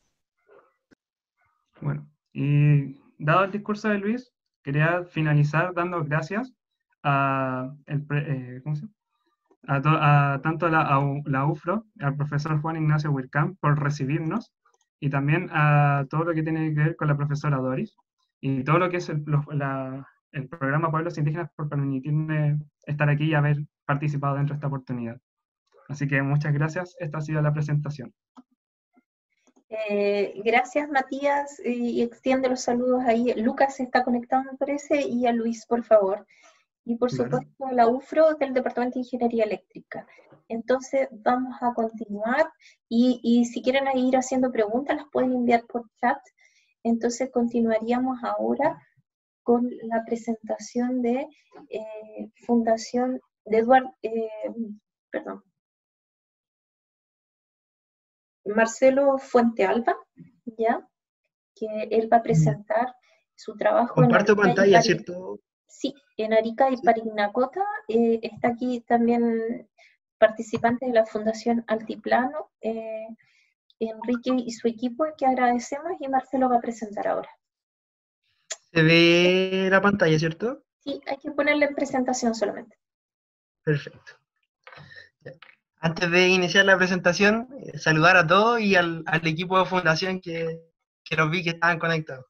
Bueno, y dado el discurso de Luis, quería finalizar dando gracias a, el pre- eh, ¿cómo se llama? a, to- a tanto la, a U- la U F R O, al profesor Juan Ignacio Huircán, por recibirnos, y también a todo lo que tiene que ver con la profesora Doris, y todo lo que es el, los- la- el programa Pueblos Indígenas, por permitirme estar aquí y haber participado dentro de esta oportunidad. Así que muchas gracias, esta ha sido la presentación. Eh, gracias, Matías, y extiende los saludos ahí. Lucas se está conectado, me parece, y a Luis, por favor. Y por Claro. supuesto, a la U F R O del Departamento de Ingeniería Eléctrica. Entonces, vamos a continuar y, y si quieren ir haciendo preguntas, las pueden enviar por chat. Entonces, continuaríamos ahora con la presentación de eh, Fundación de Eduardo, eh, perdón, Marcelo Fuentealba, ¿ya? Que él va a presentar su trabajo en Comparto Arica y pantalla, Pari- ¿cierto? Sí, en Arica y Parinacota. Eh, está aquí también participantes de la Fundación Altiplano, eh, Enrique y su equipo, que agradecemos, y Marcelo va a presentar ahora. Se ve la pantalla, ¿cierto? Sí, hay que ponerle en presentación solamente. Perfecto. Ya. Antes de iniciar la presentación, eh, saludar a todos y al, al equipo de Fundación que, que los vi que estaban conectados.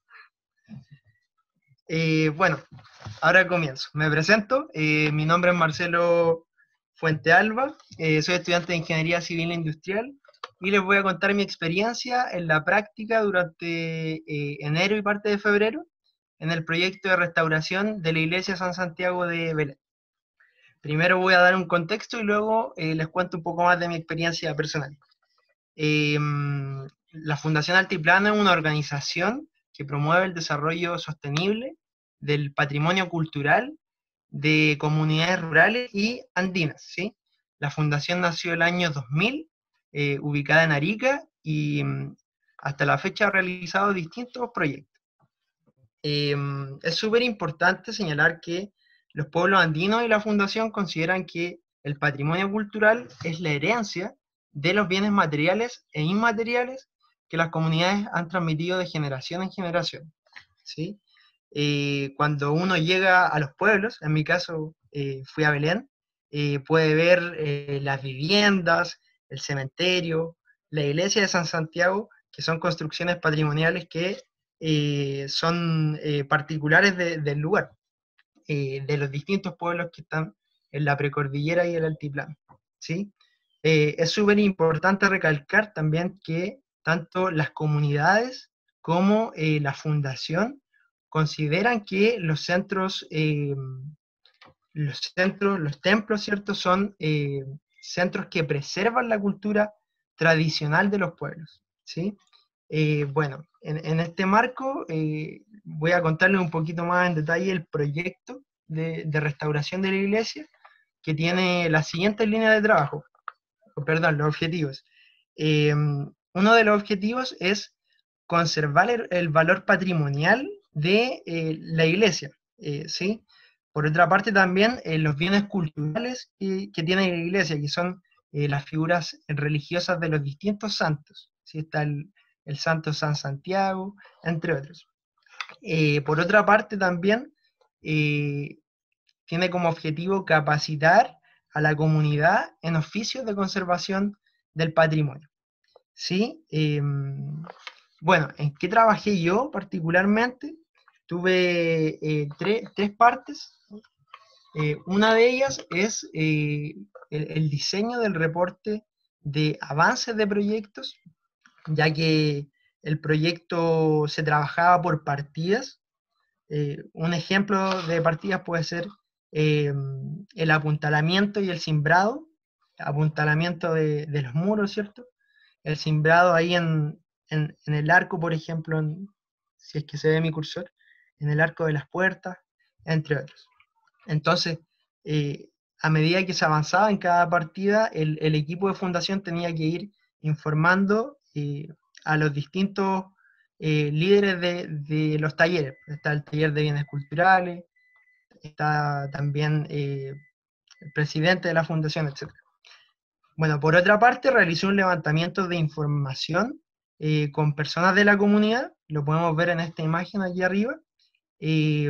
Eh, bueno, ahora comienzo. Me presento. Eh, mi nombre es Marcelo Fuentealba. Eh, soy estudiante de Ingeniería Civil e Industrial y les voy a contar mi experiencia en la práctica durante eh, enero y parte de febrero en el proyecto de restauración de la Iglesia San Santiago de Belén. Primero voy a dar un contexto y luego eh, les cuento un poco más de mi experiencia personal. Eh, la Fundación Altiplano es una organización que promueve el desarrollo sostenible del patrimonio cultural de comunidades rurales y andinas, ¿sí? La fundación nació el año dos mil, eh, ubicada en Arica, y mm, hasta la fecha ha realizado distintos proyectos. Eh, es súper importante señalar que los pueblos andinos y la fundación consideran que el patrimonio cultural es la herencia de los bienes materiales e inmateriales que las comunidades han transmitido de generación en generación, ¿sí? Eh, cuando uno llega a los pueblos, en mi caso eh, fui a Belén, eh, puede ver eh, las viviendas, el cementerio, la iglesia de San Santiago, que son construcciones patrimoniales que eh, son eh, particulares de, del lugar, eh, de los distintos pueblos que están en la precordillera y el altiplano, ¿sí? Eh, es súper importante recalcar también que tanto las comunidades como eh, la fundación consideran que los centros, eh, los centros, los templos, ¿cierto?, son eh, centros que preservan la cultura tradicional de los pueblos, ¿sí? Eh, bueno, en, en este marco eh, voy a contarles un poquito más en detalle el proyecto de, de restauración de la iglesia, que tiene las siguientes líneas de trabajo, o perdón, los objetivos. Eh, uno de los objetivos es conservar el, el valor patrimonial de eh, la iglesia, eh, ¿sí? Por otra parte también eh, los bienes culturales que, que tiene la iglesia, que son eh, las figuras religiosas de los distintos santos, ¿sí? Está el, el santo San Santiago, entre otros. Eh, por otra parte también eh, tiene como objetivo capacitar a la comunidad en oficios de conservación del patrimonio, ¿sí? Eh, bueno, ¿en qué trabajé yo particularmente? Tuve eh, tres, tres partes. Eh, una de ellas es eh, el, el diseño del reporte de avances de proyectos, ya que el proyecto se trabajaba por partidas. Eh, un ejemplo de partidas puede ser eh, el apuntalamiento y el cimbrado, apuntalamiento de, de los muros, ¿cierto? El cimbrado ahí en, en, en el arco, por ejemplo, en, si es que se ve mi cursor, en el arco de las puertas, entre otros. Entonces, eh, a medida que se avanzaba en cada partida, el, el equipo de fundación tenía que ir informando eh, a los distintos eh, líderes de, de los talleres. Está el taller de bienes culturales, está también eh, el presidente de la fundación, etcétera. Bueno, por otra parte, realizó un levantamiento de información eh, con personas de la comunidad, lo podemos ver en esta imagen aquí arriba, eh,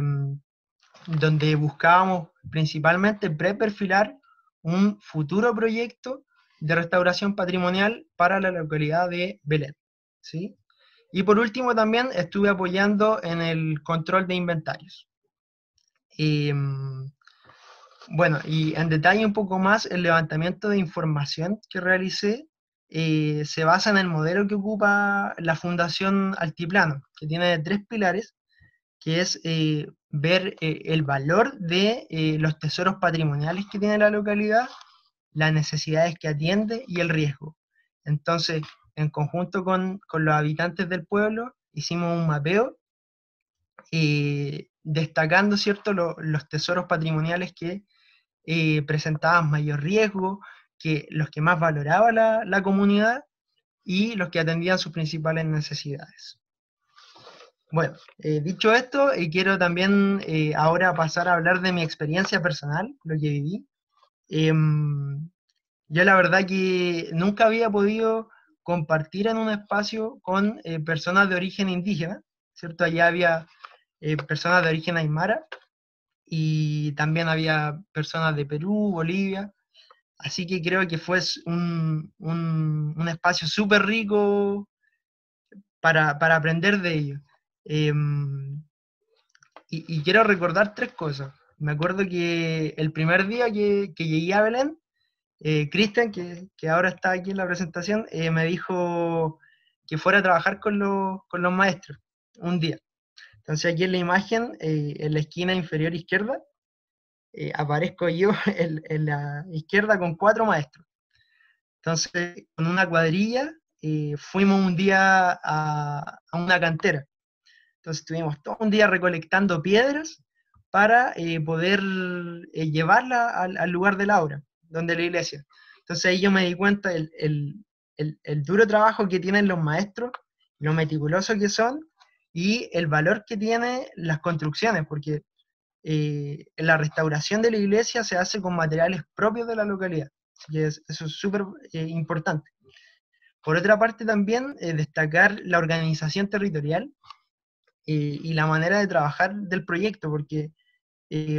donde buscábamos principalmente preperfilar un futuro proyecto de restauración patrimonial para la localidad de Belén, ¿sí? Y por último también estuve apoyando en el control de inventarios. Eh, bueno, y en detalle un poco más, el levantamiento de información que realicé eh, se basa en el modelo que ocupa la Fundación Altiplano, que tiene tres pilares, que es eh, ver eh, el valor de eh, los tesoros patrimoniales que tiene la localidad, las necesidades que atiende y el riesgo. Entonces, en conjunto con, con los habitantes del pueblo, hicimos un mapeo eh, destacando, ¿cierto?, lo, los tesoros patrimoniales que eh, presentaban mayor riesgo, que los que más valoraba la, la comunidad y los que atendían sus principales necesidades. Bueno, eh, dicho esto, eh, quiero también eh, ahora pasar a hablar de mi experiencia personal, lo que viví. Eh, yo la verdad que nunca había podido compartir en un espacio con eh, personas de origen indígena, ¿cierto? Allá había eh, personas de origen aymara y también había personas de Perú, Bolivia, así que creo que fue un, un, un espacio súper rico para, para aprender de ellos. Eh, y, y quiero recordar tres cosas. Me acuerdo que el primer día que, que llegué a Belén, eh, Cristian, que, que ahora está aquí en la presentación, eh, me dijo que fuera a trabajar con los, con los maestros un día. Entonces aquí en la imagen, eh, en la esquina inferior izquierda, eh, aparezco yo en, en la izquierda con cuatro maestros. Entonces, con una cuadrilla, eh, fuimos un día a, a una cantera. Entonces estuvimos todo un día recolectando piedras para eh, poder eh, llevarla al, al lugar de la obra, donde la iglesia. Entonces ahí yo me di cuenta del el, el, el duro trabajo que tienen los maestros, lo meticulosos que son, y el valor que tienen las construcciones, porque eh, la restauración de la iglesia se hace con materiales propios de la localidad. Así que es- eso es súper eh, importante. Por otra parte también eh, destacar la organización territorial eh, y la manera de trabajar del proyecto, porque eh,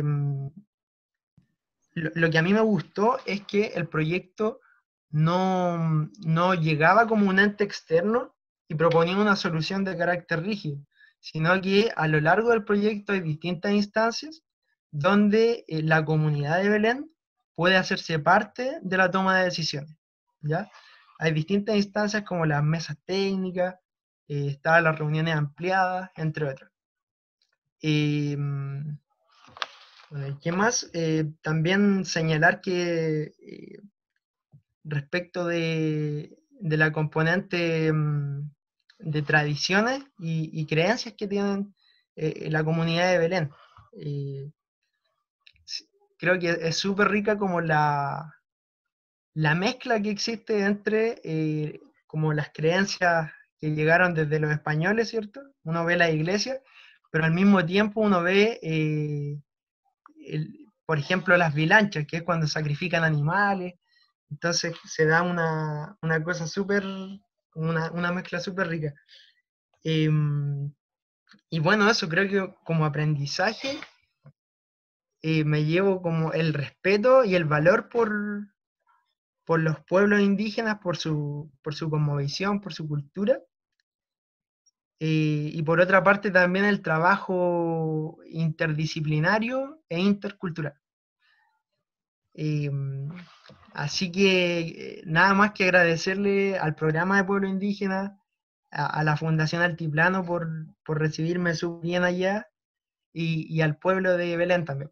lo, lo que a mí me gustó es que el proyecto no, no llegaba como un ente externo y proponía una solución de carácter rígido, sino que a lo largo del proyecto hay distintas instancias donde eh, la comunidad de Belén puede hacerse parte de la toma de decisiones, ¿ya? Hay distintas instancias como las mesas técnicas, eh, estaban las reuniones ampliadas, entre otras. Y, mm, bueno, ¿qué más? Eh, también señalar que eh, respecto de, de la componente mm, de tradiciones y, y creencias que tienen eh, la comunidad de Belén. Eh, s- Creo que es súper rica como la, la mezcla que existe entre eh, como las creencias que llegaron desde los españoles, ¿cierto? Uno ve la iglesia, pero al mismo tiempo uno ve, eh, el- por ejemplo, las vilanchas, que es cuando sacrifican animales. Entonces se da una, una cosa súper, una, una mezcla súper rica. Em, y bueno, eso creo que como aprendizaje eh, me llevo como el respeto y el valor por, por los pueblos indígenas, por su, por su cosmovisión, por su cultura. Eh, y por otra parte también el trabajo interdisciplinario e intercultural. Eh, Así que eh, nada más que agradecerle al programa de Pueblo Indígena, a, a la Fundación Altiplano por, por recibirme súper bien allá y, y al pueblo de Belén también.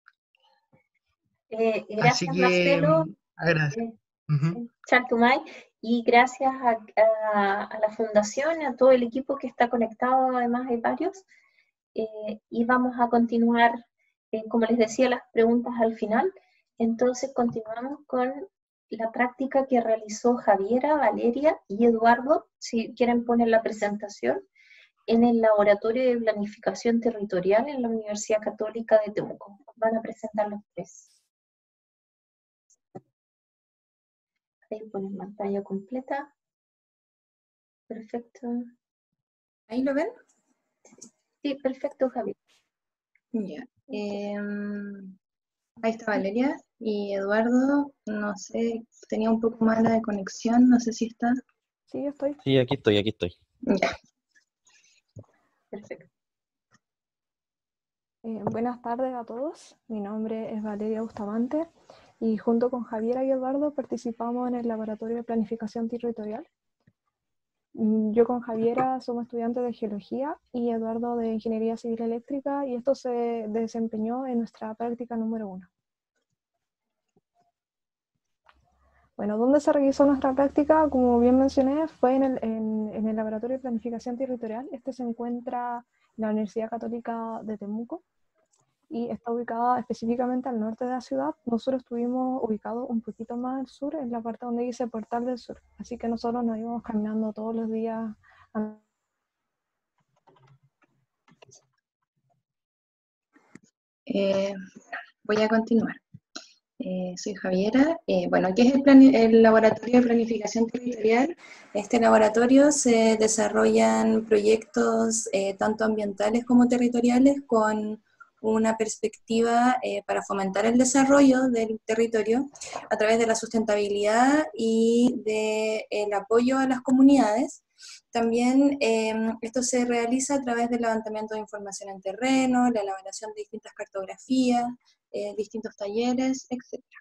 Eh, Así gracias, que Marcelo. mm, agradezco. Eh, Ujú. sí, Chantumay, y gracias a, a- a la fundación, a todo el equipo que está conectado, además hay varios, eh, y vamos a continuar, eh, como les decía, las preguntas al final. Entonces continuamos con la práctica que realizó Javiera, Valeria y Eduardo, si quieren poner la presentación, en el Laboratorio de Planificación Territorial en la Universidad Católica de Temuco. Van a presentar los tres. Ahí ponen pantalla completa. Perfecto. ¿Ahí lo ven? Sí, perfecto, Javier. Ya. Em, ahí está Valeria y Eduardo, no sé, tenía un poco mala de conexión, no sé si está. Sí, yo estoy. Sí, aquí estoy, aquí estoy. Ya. Perfecto. Eh, buenas tardes a todos. Mi nombre es Valeria Bustamante y junto con Javiera y Eduardo participamos en el Laboratorio de Planificación Territorial. Mm, Yo con Javiera somos estudiantes de Geología y Eduardo de Ingeniería Civil Eléctrica, y esto se desempeñó en nuestra práctica número uno. Bueno, ¿dónde se realizó nuestra práctica? Como bien mencioné, fue en el, en, en el Laboratorio de Planificación Territorial. Este se encuentra en la Universidad Católica de Temuco y está ubicada específicamente al norte de la ciudad. Nosotros estuvimos ubicados un poquito más al sur, en la parte donde dice Portal del Sur. Así que nosotros nos íbamos caminando todos los días. A... Eh, voy a continuar. Eh, soy Javiera. Eh, bueno, ¿qué es el, plan- el Laboratorio de Planificación Territorial? Este laboratorio se desarrollan proyectos eh, tanto ambientales como territoriales con una perspectiva eh, para fomentar el desarrollo del territorio a través de la sustentabilidad y del apoyo a las comunidades. También eh, esto se realiza a través del levantamiento de información en terreno, la elaboración de distintas cartografías, eh, distintos talleres, etcétera.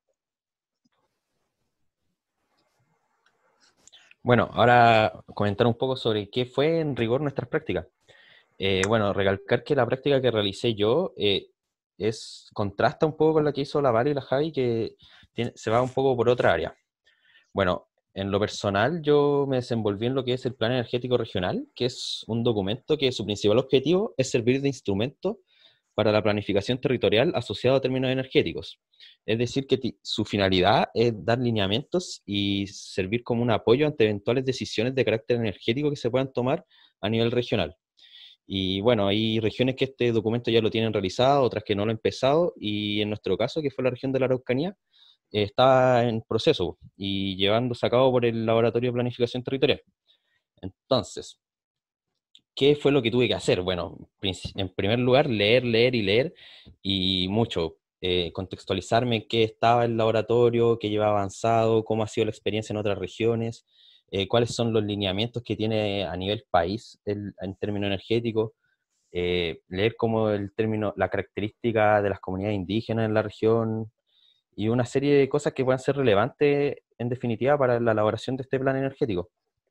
Bueno, ahora comentar un poco sobre qué fue en rigor nuestras prácticas. Eh, bueno, recalcar que la práctica que realicé yo eh, es, contrasta un poco con la que hizo la Vale y la Javi, que tiene, se va un poco por otra área. Bueno, en lo personal yo me desenvolví en lo que es el Plan Energético Regional, que es un documento que su principal objetivo es servir de instrumento para la planificación territorial asociado a términos energéticos. Es decir, que su finalidad es dar lineamientos y servir como un apoyo ante eventuales decisiones de carácter energético que se puedan tomar a nivel regional. Y bueno, hay regiones que este documento ya lo tienen realizado, otras que no lo han empezado, y en nuestro caso, que fue la región de la Araucanía, eh, está en proceso y llevándose a cabo por el Laboratorio de Planificación Territorial. Entonces, ¿qué fue lo que tuve que hacer? Bueno, en primer lugar, leer, leer y leer, y mucho. Eh, contextualizarme en qué estaba el laboratorio, qué lleva avanzado, cómo ha sido la experiencia en otras regiones, eh, cuáles son los lineamientos que tiene a nivel país el, en términos energéticos, eh, leer cómo el término, la característica de las comunidades indígenas en la región, y una serie de cosas que puedan ser relevantes, en definitiva, para la elaboración de este plan energético.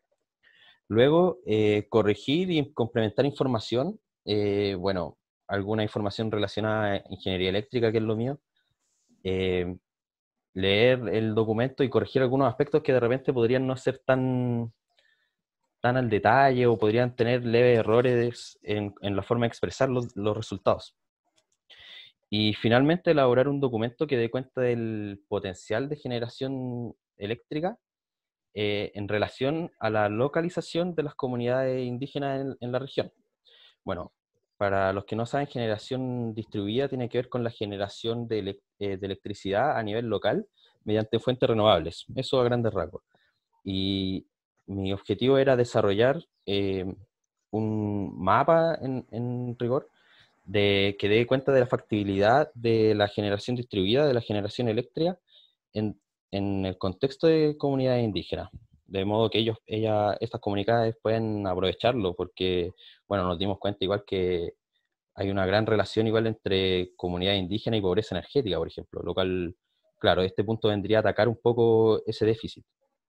Luego, eh, corregir y complementar información, eh, bueno, alguna información relacionada a ingeniería eléctrica, que es lo mío, eh, leer el documento y corregir algunos aspectos que de repente podrían no ser tan, tan al detalle o podrían tener leves errores en, en la forma de expresar los, los resultados. Y finalmente elaborar un documento que dé cuenta del potencial de generación eléctrica eh, en relación a la localización de las comunidades indígenas en, en la región. Bueno, para los que no saben, generación distribuida tiene que ver con la generación de, ele eh, de electricidad a nivel local mediante fuentes renovables, eso a grandes rasgos. Y mi objetivo era desarrollar eh, un mapa en, en rigor de, que dé cuenta de la factibilidad de la generación distribuida, de la generación eléctrica, en, en el contexto de comunidades indígenas, de modo que ellos, ella, estas comunidades pueden aprovecharlo, porque, bueno, nos dimos cuenta igual que hay una gran relación igual entre comunidad indígena y pobreza energética, por ejemplo, lo cual, claro, este punto vendría a atacar un poco ese déficit.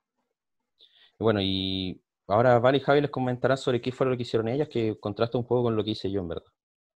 Y bueno, y ahora Val y Javi les comentarán sobre qué fue lo que hicieron ellas, que contrasta un poco con lo que hice yo, en verdad.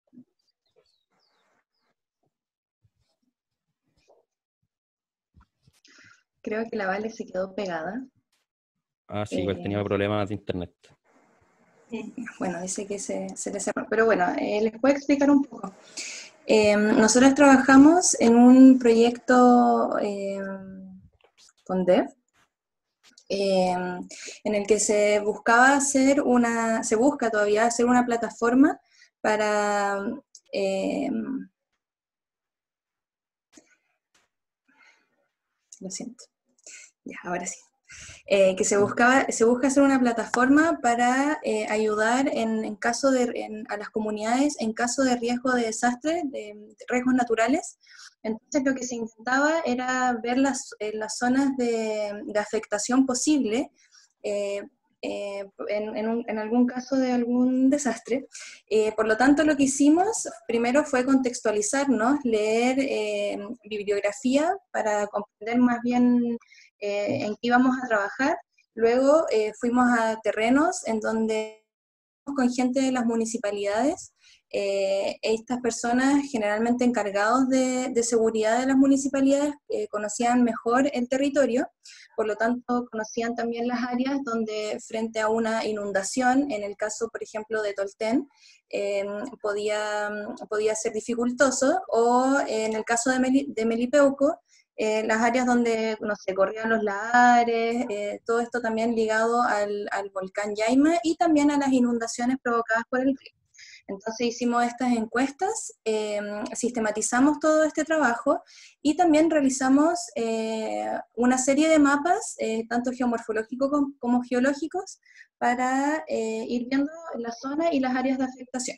Creo que la Vale se quedó pegada. Ah, sí, igual eh, tenía problemas de internet. Bueno, dice que se, se le cerró. Pero bueno, eh, les voy a explicar un poco. Eh, nosotros trabajamos en un proyecto eh, con D E V, eh, en el que se buscaba hacer una, se busca todavía hacer una plataforma para... Eh, lo siento. Ya, ahora sí. Eh, que se, buscaba, se busca hacer una plataforma para eh, ayudar en, en caso de, en, a las comunidades en caso de riesgo de desastre, de, de riesgos naturales. Entonces lo que se intentaba era ver las, eh, las zonas de, de afectación posible eh, eh, en, en, un, en algún caso de algún desastre. Eh, por lo tanto, lo que hicimos primero fue contextualizarnos, leer eh, bibliografía para comprender más bien Eh, en qué íbamos a trabajar. Luego eh, fuimos a terrenos en donde con gente de las municipalidades, eh, estas personas generalmente encargados de, de seguridad de las municipalidades eh, conocían mejor el territorio, por lo tanto conocían también las áreas donde frente a una inundación, en el caso por ejemplo de Tolten, eh, podía, podía ser dificultoso, o en el caso de, Meli, de Melipeuco, Eh, las áreas donde, no sé, corrían los lahares, eh, todo esto también ligado al, al volcán Yaima y también a las inundaciones provocadas por el río. Entonces hicimos estas encuestas, eh, sistematizamos todo este trabajo y también realizamos eh, una serie de mapas, eh, tanto geomorfológicos como, como geológicos, para eh, ir viendo la zona y las áreas de afectación.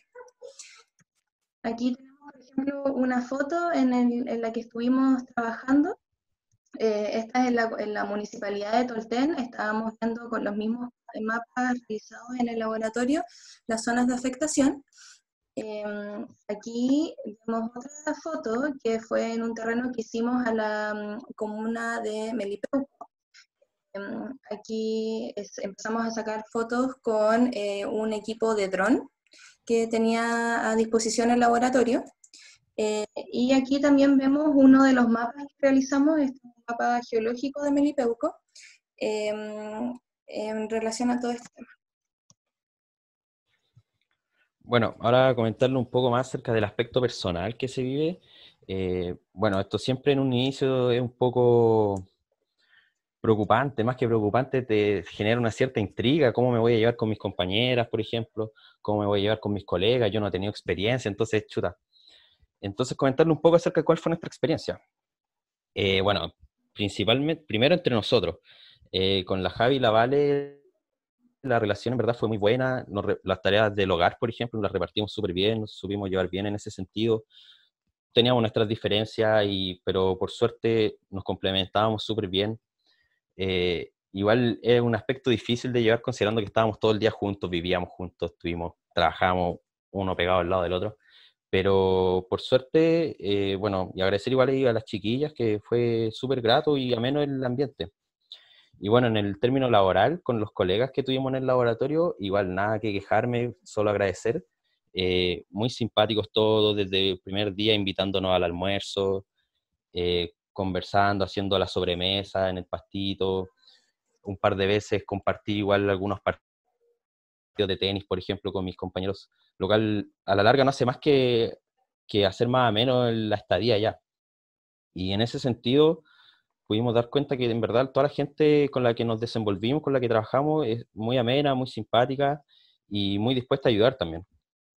Aquí tenemos, por ejemplo, una foto en, el, en la que estuvimos trabajando. Eh, esta es en la, en la municipalidad de Tolten. Estábamos viendo con los mismos mapas realizados en el laboratorio las zonas de afectación. Eh, aquí vemos otra foto que fue en un terreno que hicimos a la um, comuna de Melipeuco. Eh, aquí es, empezamos a sacar fotos con eh, un equipo de dron que tenía a disposición el laboratorio. Eh, y aquí también vemos uno de los mapas que realizamos, este es un mapa geológico de Melipeuco, eh, en relación a todo este tema. Bueno, ahora comentarle un poco más acerca del aspecto personal que se vive. Eh, bueno, esto siempre en un inicio es un poco preocupante, más que preocupante, te genera una cierta intriga, cómo me voy a llevar con mis compañeras, por ejemplo, cómo me voy a llevar con mis colegas, yo no he tenido experiencia, entonces, chuta. Entonces, comentarle un poco acerca de cuál fue nuestra experiencia. Eh, bueno, principalmente, primero entre nosotros, eh, con la Javi y la Vale, la relación en verdad fue muy buena, nos re- las tareas del hogar, por ejemplo, las repartimos súper bien, nos supimos llevar bien en ese sentido, teníamos nuestras diferencias, y, pero por suerte nos complementábamos súper bien. Eh, igual es un aspecto difícil de llevar considerando que estábamos todo el día juntos, vivíamos juntos, estuvimos, trabajamos uno pegado al lado del otro, pero por suerte, eh, bueno, y agradecer igual ahí a las chiquillas que fue súper grato y ameno el ambiente. Y bueno, en el término laboral, con los colegas que tuvimos en el laboratorio, igual nada que quejarme, solo agradecer. Eh, muy simpáticos todos, desde el primer día invitándonos al almuerzo, eh, conversando, haciendo la sobremesa en el pastito. Un par de veces compartí igual algunos partidos de tenis, por ejemplo, con mis compañeros, lo cual a la larga no hace más que, que hacer más ameno la estadía ya. Y en ese sentido pudimos dar cuenta que en verdad toda la gente con la que nos desenvolvimos, con la que trabajamos, es muy amena, muy simpática y muy dispuesta a ayudar también.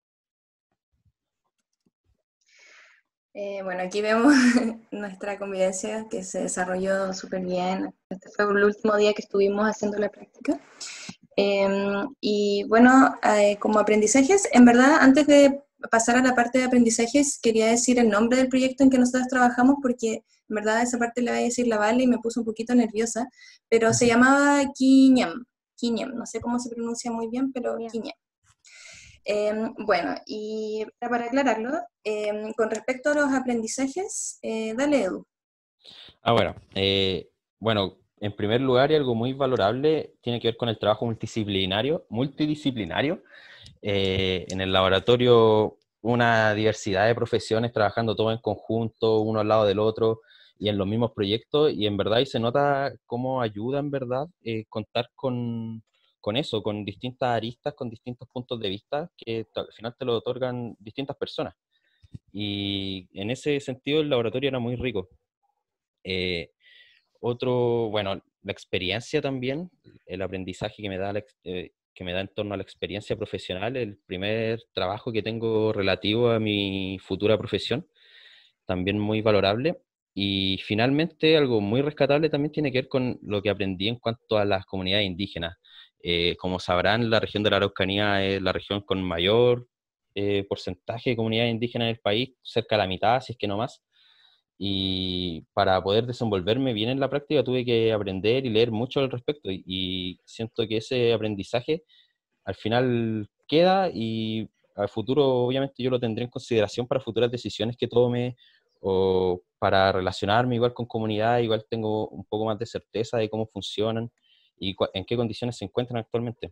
Eh, bueno, aquí vemos nuestra convivencia que se desarrolló súper bien. Este fue el último día que estuvimos haciendo la práctica. Eh, y bueno, eh, como aprendizajes, en verdad, antes de pasar a la parte de aprendizajes, quería decir el nombre del proyecto en que nosotros trabajamos, porque en verdad esa parte la voy a decir la Vale y me puso un poquito nerviosa, pero se llamaba Kiñam, Kiñam, no sé cómo se pronuncia muy bien, pero Kiñam. Eh, bueno, y para aclararlo, eh, con respecto a los aprendizajes, eh, dale, Edu. Ah, bueno, eh, bueno, en primer lugar, y algo muy valorable, tiene que ver con el trabajo multidisciplinario, multidisciplinario. Eh, en el laboratorio, una diversidad de profesiones trabajando todo en conjunto, uno al lado del otro, y en los mismos proyectos, y en verdad ahí se nota cómo ayuda en verdad eh, contar con, con eso, con distintas aristas, con distintos puntos de vista, que t- al final te lo otorgan distintas personas. Y en ese sentido el laboratorio era muy rico. Eh, otro, bueno, la experiencia también, el aprendizaje que me da, la ex- eh, que me da en torno a la experiencia profesional, el primer trabajo que tengo relativo a mi futura profesión, también muy valorable. Y finalmente, algo muy rescatable también tiene que ver con lo que aprendí en cuanto a las comunidades indígenas. Eh, como sabrán, la región de la Araucanía es la región con mayor eh, porcentaje de comunidades indígenas en el país, cerca de la mitad, si es que no más. Y para poder desenvolverme bien en la práctica tuve que aprender y leer mucho al respecto. Y, y siento que ese aprendizaje al final queda, y al futuro obviamente yo lo tendré en consideración para futuras decisiones que tome, o para relacionarme igual con comunidad, igual tengo un poco más de certeza de cómo funcionan y cua- en qué condiciones se encuentran actualmente.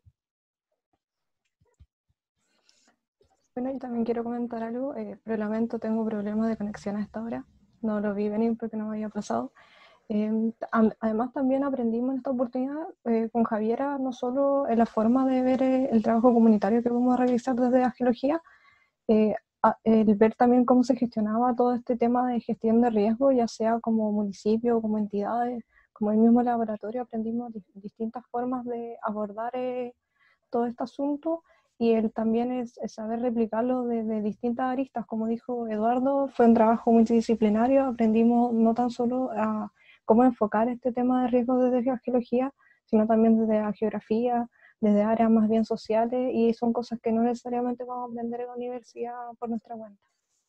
Bueno, y también quiero comentar algo, eh, pero lamento, tengo problemas de conexión a esta hora. No lo vi venir porque no me había pasado. Eh, am- además, también aprendimos en esta oportunidad eh, con Javiera, no solo en la forma de ver eh, el trabajo comunitario que vamos a realizar desde la geología, eh, a- el ver también cómo se gestionaba todo este tema de gestión de riesgo, ya sea como municipio, como entidades, como el mismo laboratorio, aprendimos di- distintas formas de abordar eh, todo este asunto, y el también es, es saber replicarlo desde distintas aristas. Como dijo Eduardo, fue un trabajo multidisciplinario, aprendimos no tan solo a cómo enfocar este tema de riesgo desde la geología, sino también desde la geografía, desde áreas más bien sociales, y son cosas que no necesariamente vamos a aprender en la universidad por nuestra cuenta.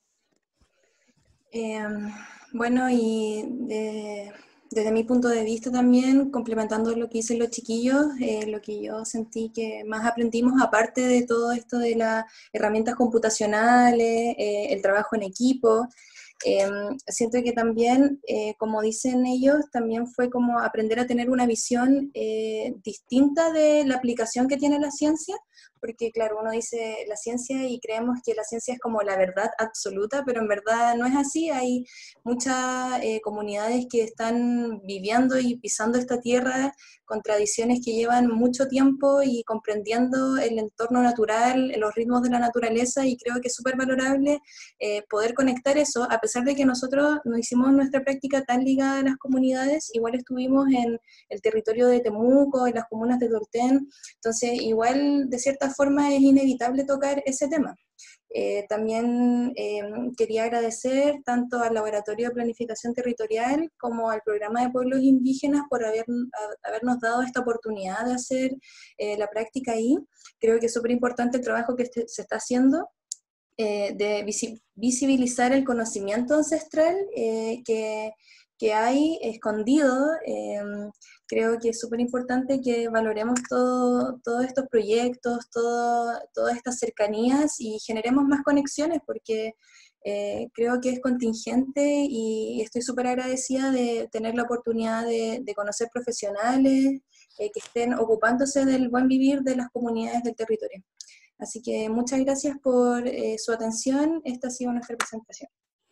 Eh, bueno, y de- desde mi punto de vista también, complementando lo que dicen los chiquillos, eh, lo que yo sentí que más aprendimos, aparte de todo esto de las herramientas computacionales, eh, el trabajo en equipo, eh, siento que también, eh, como dicen ellos, también fue como aprender a tener una visión eh, distinta de la aplicación que tiene la ciencia, porque claro, uno dice la ciencia y creemos que la ciencia es como la verdad absoluta, pero en verdad no es así. Hay muchas eh, comunidades que están viviendo y pisando esta tierra con tradiciones que llevan mucho tiempo y comprendiendo el entorno natural, los ritmos de la naturaleza, y creo que es súper valorable eh, poder conectar eso, a pesar de que nosotros no hicimos nuestra práctica tan ligada a las comunidades, igual estuvimos en el territorio de Temuco, en las comunas de Tortén, entonces igual de cierta forma es inevitable tocar ese tema. Eh, también eh, quería agradecer tanto al Laboratorio de Planificación Territorial como al Programa de Pueblos Indígenas por haber, a, habernos dado esta oportunidad de hacer eh, la práctica ahí. Creo que es súper importante el trabajo que este, se está haciendo, eh, de visi visibilizar el conocimiento ancestral eh, que, que hay escondido. Eh, creo que es súper importante que valoremos todo, todos estos proyectos, todo, todas estas cercanías y generemos más conexiones, porque eh, creo que es contingente y estoy súper agradecida de tener la oportunidad de, de conocer profesionales eh, que estén ocupándose del buen vivir de las comunidades del territorio. Así que muchas gracias por eh, su atención. Esta ha sido nuestra presentación.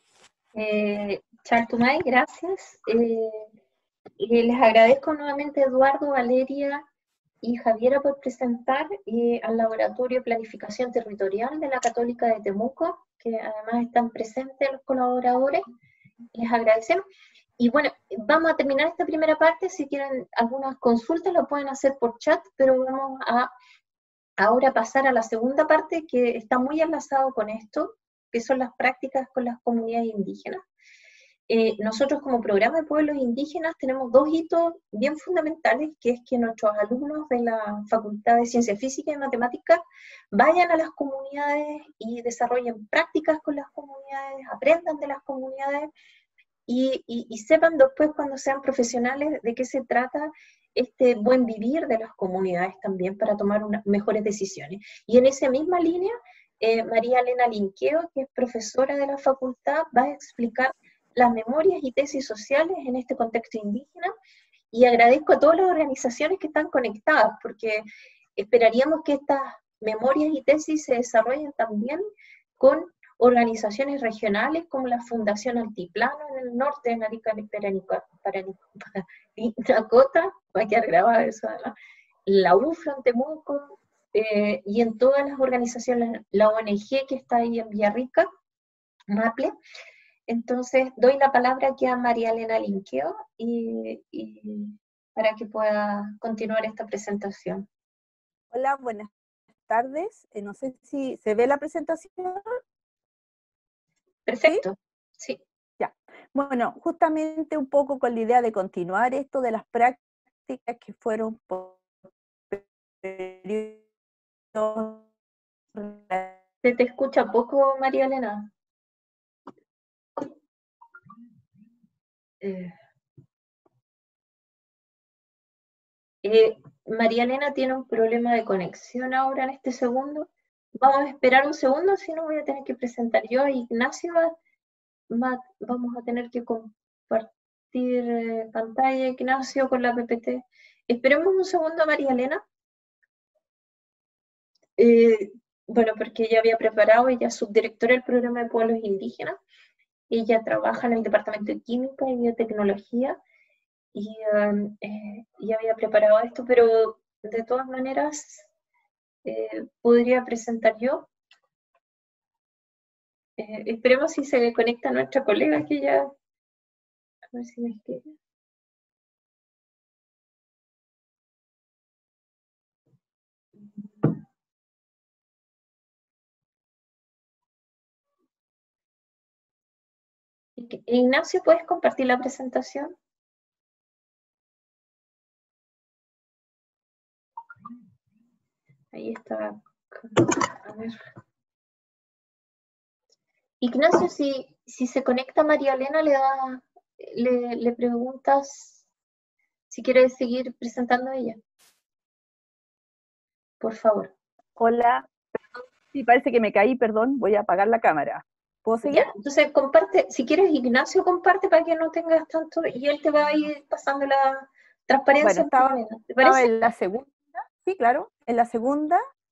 Eh, Chartumay, gracias. Eh, y les agradezco nuevamente a Eduardo, Valeria y Javiera por presentar eh, al Laboratorio de Planificación Territorial de la Católica de Temuco, que además están presentes los colaboradores. Les agradecemos. Y bueno, vamos a terminar esta primera parte. Si quieren algunas consultas lo pueden hacer por chat, pero vamos a ahora pasar a la segunda parte, que está muy enlazado con esto, que son las prácticas con las comunidades indígenas. Eh, nosotros como programa de pueblos indígenas tenemos dos hitos bien fundamentales, que es que nuestros alumnos de la Facultad de Ciencia Física y Matemáticas vayan a las comunidades y desarrollen prácticas con las comunidades, aprendan de las comunidades y, y, y sepan después, cuando sean profesionales, de qué se trata este buen vivir de las comunidades también para tomar unas mejores decisiones. Y en esa misma línea, eh, María Elena Linqueo, que es profesora de la facultad, va a explicar las memorias y tesis sociales en este contexto indígena, y agradezco a todas las organizaciones que están conectadas, porque esperaríamos que estas memorias y tesis se desarrollen también con organizaciones regionales como la Fundación Altiplano en el norte de Narica, Parinacota, va a quedar grabado eso, ¿no? La U F R O en Temuco, eh, y en todas las organizaciones, la O N G que está ahí en Villarrica, Maple. Entonces, doy la palabra aquí a María Elena Linqueo y, y para que pueda continuar esta presentación. Hola, buenas tardes. Eh, no sé si se ve la presentación. Perfecto, sí. sí. Ya. Bueno, justamente un poco con la idea de continuar esto de las prácticas que fueron por periodos. Se te escucha poco, María Elena. Eh, eh, María Elena tiene un problema de conexión ahora en este segundo. Vamos a esperar un segundo, si no voy a tener que presentar yo a Ignacio. Va, vamos a tener que compartir eh, pantalla, Ignacio, con la P P T. Esperemos un segundo, María Elena. Eh, bueno, porque ella había preparado, ella es subdirectora del programa de pueblos indígenas. Ella trabaja en el departamento de química y biotecnología y, um, eh, y había preparado esto, pero de todas maneras eh, podría presentar yo. Eh, esperemos si se conecta nuestra colega, que ya... A ver si me escribe. Ignacio, ¿puedes compartir la presentación? Ahí está. A ver. Ignacio, si, si se conecta María Elena, le, da, le, le preguntas si quiere seguir presentando a ella. Por favor. Hola, perdón, sí, parece que me caí, perdón, voy a apagar la cámara. ¿Puedo seguir? Ya, entonces comparte, si quieres Ignacio, comparte para que no tengas tanto, y él te va a ir pasando la transparencia. Bueno, estaba, ¿Te parece? estaba en la segunda, sí, claro, en la segunda,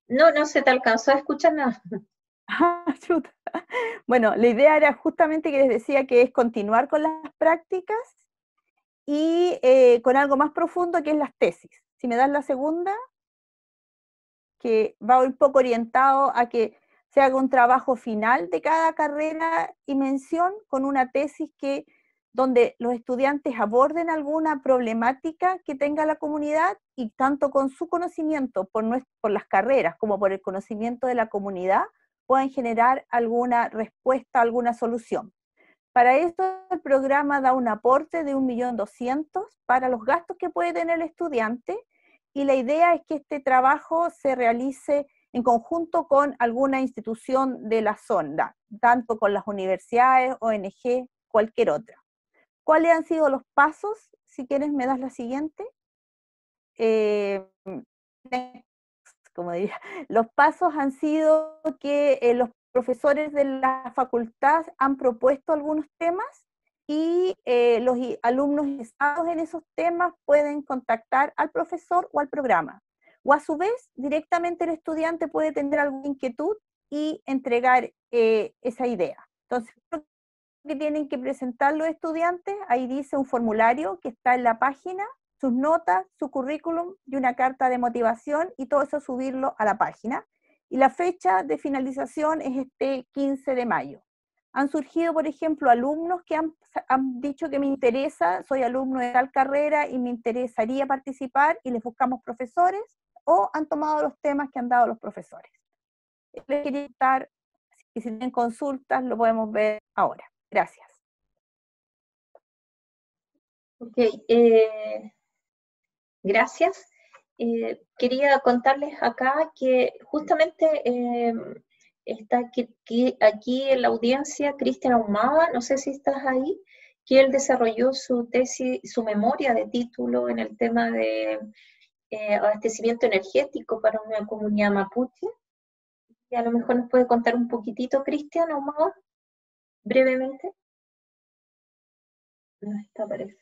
No, no se te alcanzó a escuchar nada. Ah, chuta. Bueno, la idea era justamente que les decía que es continuar con las prácticas y eh, con algo más profundo que es las tesis. Si me das la segunda, que va un poco orientado a que se haga un trabajo final de cada carrera y mención con una tesis que donde los estudiantes aborden alguna problemática que tenga la comunidad y tanto con su conocimiento por, nuestro, por las carreras como por el conocimiento de la comunidad puedan generar alguna respuesta, alguna solución. Para esto el programa da un aporte de un millón doscientos mil para los gastos que puede tener el estudiante y la idea es que este trabajo se realice en conjunto con alguna institución de la zona, tanto con las universidades, O N G, cualquier otra. ¿Cuáles han sido los pasos? Si quieres me das la siguiente. Eh, como diría, los pasos han sido que eh, los profesores de la facultad han propuesto algunos temas y eh, los alumnos interesados en esos temas pueden contactar al profesor o al programa. O a su vez, directamente el estudiante puede tener alguna inquietud y entregar eh, esa idea. Entonces, que tienen que presentar los estudiantes, ahí dice un formulario que está en la página, sus notas, su currículum y una carta de motivación y todo eso subirlo a la página. Y la fecha de finalización es este quince de mayo. Han surgido, por ejemplo, alumnos que han, han dicho que me interesa, soy alumno de tal carrera y me interesaría participar y les buscamos profesores, o han tomado los temas que han dado los profesores. Les quería estar, y si tienen consultas lo podemos ver ahora. Gracias. Ok, eh, gracias. Eh, quería contarles acá que justamente eh, está aquí, aquí, aquí en la audiencia Cristian Ahumada, no sé si estás ahí, que él desarrolló su tesis, su memoria de título en el tema de eh, abastecimiento energético para una comunidad mapuche. Y a lo mejor nos puede contar un poquitito, Cristian Ahumada, brevemente. No está, parece.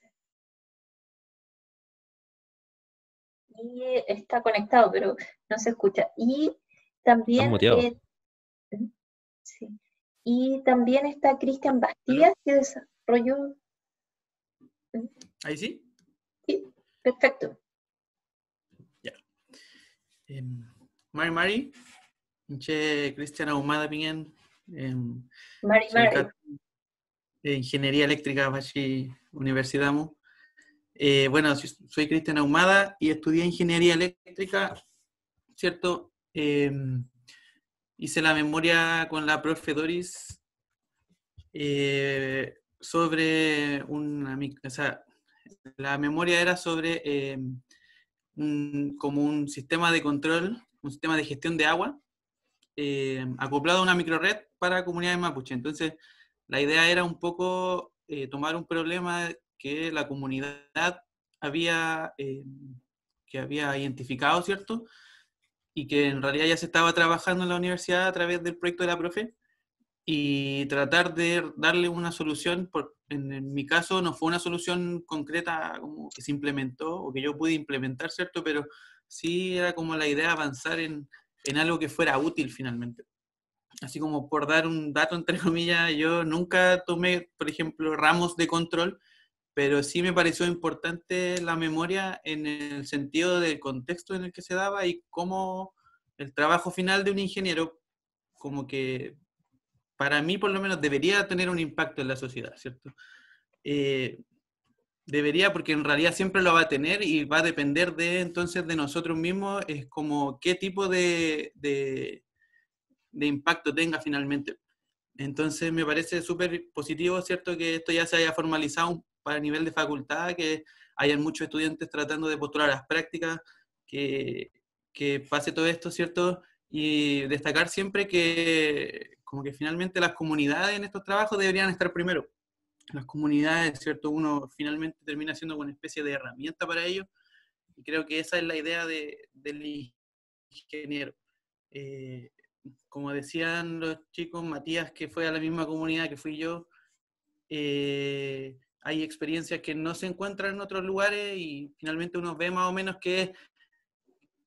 Y está conectado, pero no se escucha. Y también, eh, sí. Y también está Cristian Bastías, que desarrolló... ¿Ahí sí? Sí, perfecto. Ya. Eh, Mari Mari, Inche Cristian Ahumada Piñén. Eh, Mari Mari. De Ingeniería Eléctrica, Bachi Universidad Mu. Eh, bueno, soy Cristian Ahumada y estudié Ingeniería Eléctrica, ¿cierto? Eh, hice la memoria con la profe Doris eh, sobre una... O sea, la memoria era sobre eh, un, como un sistema de control, un sistema de gestión de agua eh, acoplado a una microred para comunidades mapuche. Entonces, la idea era un poco eh, tomar un problema que la comunidad había, eh, que había identificado, ¿cierto? Y que en realidad ya se estaba trabajando en la universidad a través del proyecto de la profe, y tratar de darle una solución. Por, en, en mi caso no fue una solución concreta como que se implementó o que yo pude implementar, ¿cierto? Pero sí era como la idea de avanzar en, en algo que fuera útil finalmente. Así como por dar un dato, entre comillas, yo nunca tomé, por ejemplo, ramos de control, pero sí me pareció importante la memoria en el sentido del contexto en el que se daba y cómo el trabajo final de un ingeniero, como que para mí por lo menos debería tener un impacto en la sociedad, ¿cierto? Eh, debería, porque en realidad siempre lo va a tener y va a depender de entonces de nosotros mismos, es como qué tipo de, de, de impacto tenga finalmente. Entonces me parece súper positivo, ¿cierto?, que esto ya se haya formalizado para el nivel de facultad, que hayan muchos estudiantes tratando de postular las prácticas, que, que pase todo esto, ¿cierto? Y destacar siempre que como que finalmente las comunidades en estos trabajos deberían estar primero. Las comunidades, ¿cierto? Uno finalmente termina siendo una especie de herramienta para ello, y creo que esa es la idea de, del ingeniero. Eh, como decían los chicos, Matías, que fue a la misma comunidad que fui yo, eh, hay experiencias que no se encuentran en otros lugares y finalmente uno ve más o menos que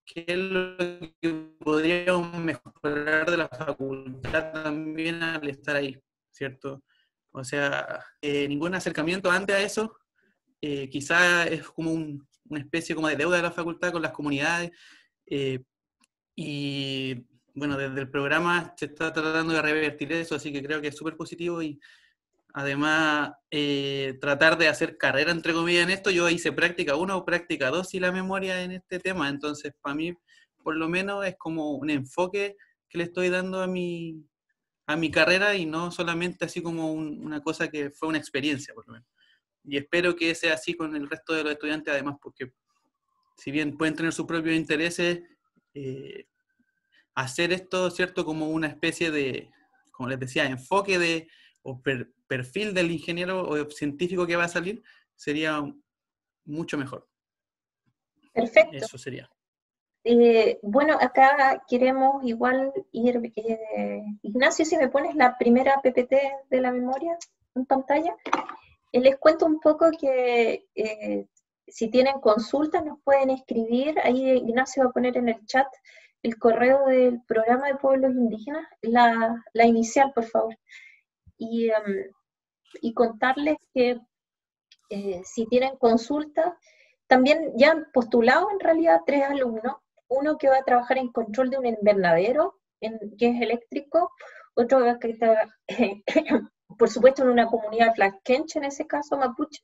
qué es lo que podríamos mejorar de la facultad también al estar ahí, ¿cierto? O sea, eh, ningún acercamiento antes a eso, eh, quizá es como un, una especie como de deuda de la facultad con las comunidades, eh, y bueno, desde el programa se está tratando de revertir eso, así que creo que es súper positivo y además eh, tratar de hacer carrera, entre comillas, en esto. Yo hice práctica uno o práctica dos y la memoria en este tema, entonces para mí por lo menos es como un enfoque que le estoy dando a mi, a mi carrera y no solamente así como un, una cosa que fue una experiencia, por lo menos. Y espero que sea así con el resto de los estudiantes, además, porque si bien pueden tener sus propios intereses, eh, hacer esto, ¿cierto? Como una especie de, como les decía, enfoque de, o per, perfil del ingeniero o científico que va a salir, sería mucho mejor. Perfecto. Eso sería. Eh, bueno, acá queremos igual ir, eh, Ignacio, si me pones la primera P P T de la memoria en pantalla, eh, les cuento un poco que eh, si tienen consultas nos pueden escribir, ahí Ignacio va a poner en el chat el correo del programa de pueblos indígenas, la, la inicial, por favor, y, um, y contarles que eh, si tienen consultas, también ya han postulado en realidad tres alumnos, uno que va a trabajar en control de un invernadero, en, que es eléctrico, otro que está, eh, por supuesto, en una comunidad tlaxquenche, en ese caso, mapuche,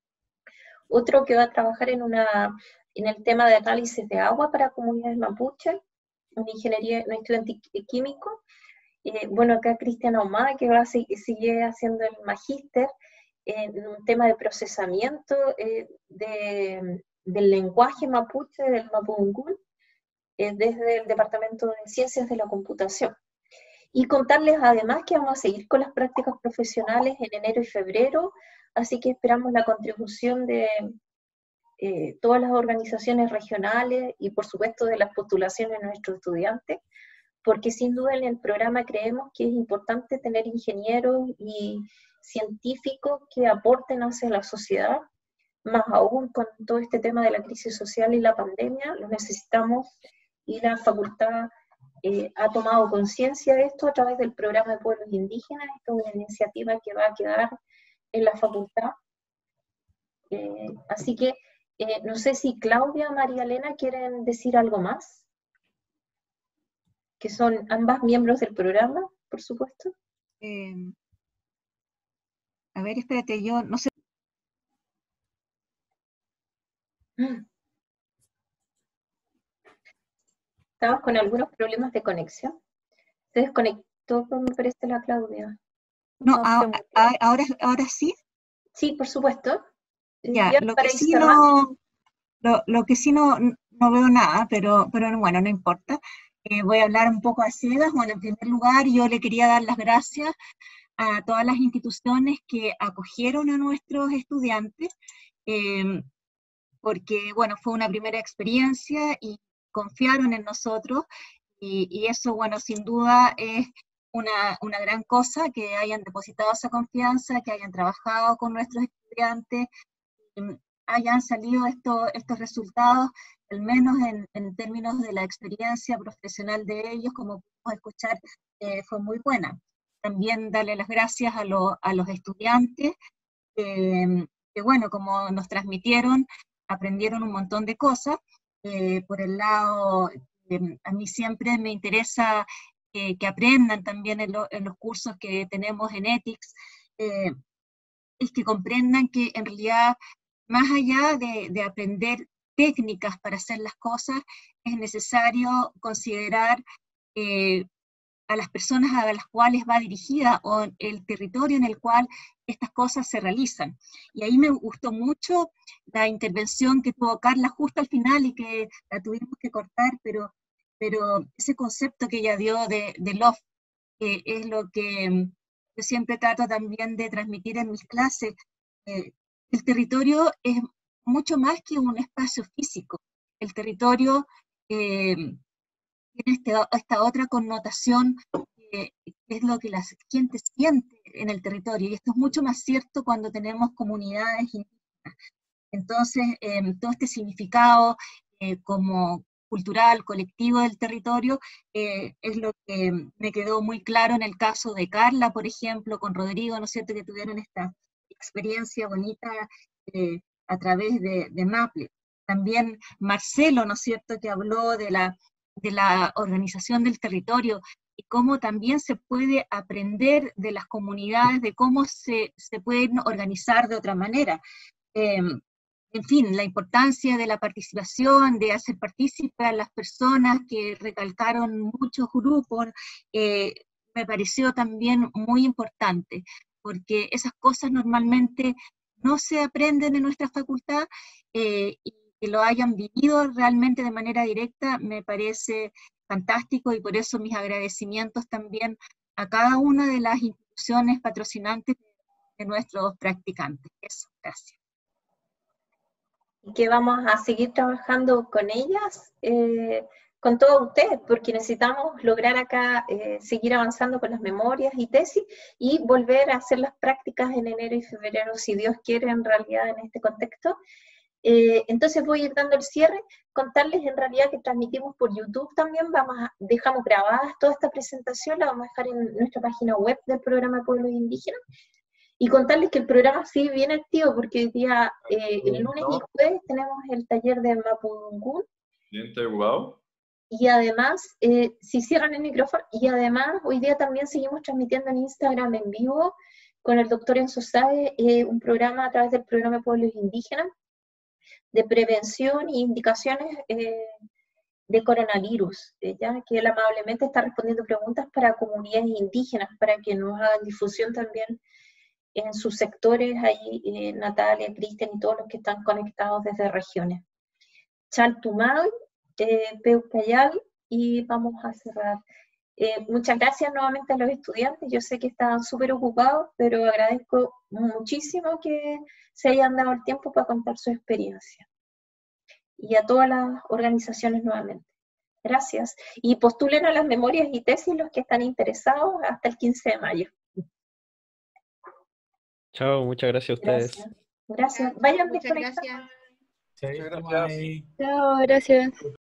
otro que va a trabajar en, una, en el tema de análisis de agua para comunidades mapuche, una ingeniería, un estudiante químico, eh, bueno, acá Cristian Ahumada, que va a seguir, sigue haciendo el magíster en un tema de procesamiento eh, de, del lenguaje mapuche, del mapungún, eh, desde el Departamento de Ciencias de la Computación. Y contarles además que vamos a seguir con las prácticas profesionales en enero y febrero, así que esperamos la contribución de eh, todas las organizaciones regionales y por supuesto de las postulaciones de nuestros estudiantes, porque sin duda en el programa creemos que es importante tener ingenieros y científicos que aporten hacia la sociedad, más aún con todo este tema de la crisis social y la pandemia, lo necesitamos, y la facultad eh, ha tomado conciencia de esto a través del programa de pueblos indígenas. Esta es una iniciativa que va a quedar en la facultad. Eh, así que eh, no sé si Claudia, María Elena quieren decir algo más, que son ambas miembros del programa, por supuesto. Eh, a ver, espérate, yo no sé. Estamos con algunos problemas de conexión. Se desconectó, me parece, la Claudia. No, no a, a, ahora, ahora sí. Sí, por supuesto. Ya, ya lo, que sí no, lo, lo que sí no, no veo nada, pero, pero bueno, no importa. Eh, voy a hablar un poco a ciegas. Bueno, en primer lugar, yo le quería dar las gracias a todas las instituciones que acogieron a nuestros estudiantes, eh, porque, bueno, fue una primera experiencia y confiaron en nosotros, y, y eso, bueno, sin duda es una, una gran cosa, que hayan depositado esa confianza, que hayan trabajado con nuestros estudiantes, y hayan salido estos, estos resultados, al menos en, en términos de la experiencia profesional de ellos, como pudimos escuchar, eh, fue muy buena. También darle las gracias a, lo, a los estudiantes, eh, que bueno, como nos transmitieron, aprendieron un montón de cosas. Eh, por el lado, eh, a mí siempre me interesa eh, que aprendan también en, lo, en los cursos que tenemos en Ethics, eh, es que comprendan que en realidad, más allá de, de aprender técnicas para hacer las cosas, es necesario considerar eh, a las personas a las cuales va dirigida o el territorio en el cual estas cosas se realizan. Y ahí me gustó mucho la intervención que tuvo Carla justo al final y que la tuvimos que cortar, pero, pero ese concepto que ella dio de, de love, que es lo que yo siempre trato también de transmitir en mis clases. Eh, el territorio es mucho más que un espacio físico. El territorio eh, tiene este, esta otra connotación que es lo que la gente siente en el territorio, y esto es mucho más cierto cuando tenemos comunidades indígenas. Entonces, eh, todo este significado eh, como, cultural, colectivo del territorio, eh, es lo que me quedó muy claro en el caso de Carla, por ejemplo, con Rodrigo, ¿no es cierto?, que tuvieron esta experiencia bonita eh, a través de, de Maple. También Marcelo, ¿no es cierto?, que habló de la, de la organización del territorio, y cómo también se puede aprender de las comunidades, de cómo se, se pueden organizar de otra manera. Eh, en fin, la importancia de la participación, de hacer partícipes a las personas que recalcaron muchos grupos, eh, me pareció también muy importante, porque esas cosas normalmente no se aprenden en nuestra facultad, eh, y que lo hayan vivido realmente de manera directa me parece fantástico, y por eso mis agradecimientos también a cada una de las instituciones patrocinantes de nuestros practicantes. Eso, gracias. Y que vamos a seguir trabajando con ellas, eh, con todos ustedes, porque necesitamos lograr acá eh, seguir avanzando con las memorias y tesis, y volver a hacer las prácticas en enero y febrero, si Dios quiere, en realidad en este contexto. Eh, entonces voy a ir dando el cierre, contarles en realidad que transmitimos por YouTube también, vamos a, dejamos grabadas toda esta presentación, la vamos a dejar en nuestra página web del programa de Pueblos Indígenas, y contarles que el programa sigue bien activo, porque hoy día, eh, el lunes y jueves, tenemos el taller de Mapudungún, y además, eh, si cierran el micrófono, y además hoy día también seguimos transmitiendo en Instagram en vivo, con el doctor Enzo Sáez, eh, un programa a través del programa de Pueblos Indígenas, de prevención e indicaciones eh, de coronavirus, eh, ya que él amablemente está respondiendo preguntas para comunidades indígenas, para que nos hagan difusión también en sus sectores, ahí eh, Natalia, Cristian y todos los que están conectados desde regiones. Chaltumay, eh, Peucayal, y vamos a cerrar. Eh, muchas gracias nuevamente a los estudiantes, yo sé que estaban súper ocupados, pero agradezco muchísimo que se hayan dado el tiempo para contar su experiencia. Y a todas las organizaciones nuevamente. Gracias. Y postulen a las memorias y tesis los que están interesados hasta el quince de mayo. Chao, muchas gracias a ustedes. Gracias. Gracias. Vayan Muchas desconectando. gracias. Muchas gracias. Chao, gracias.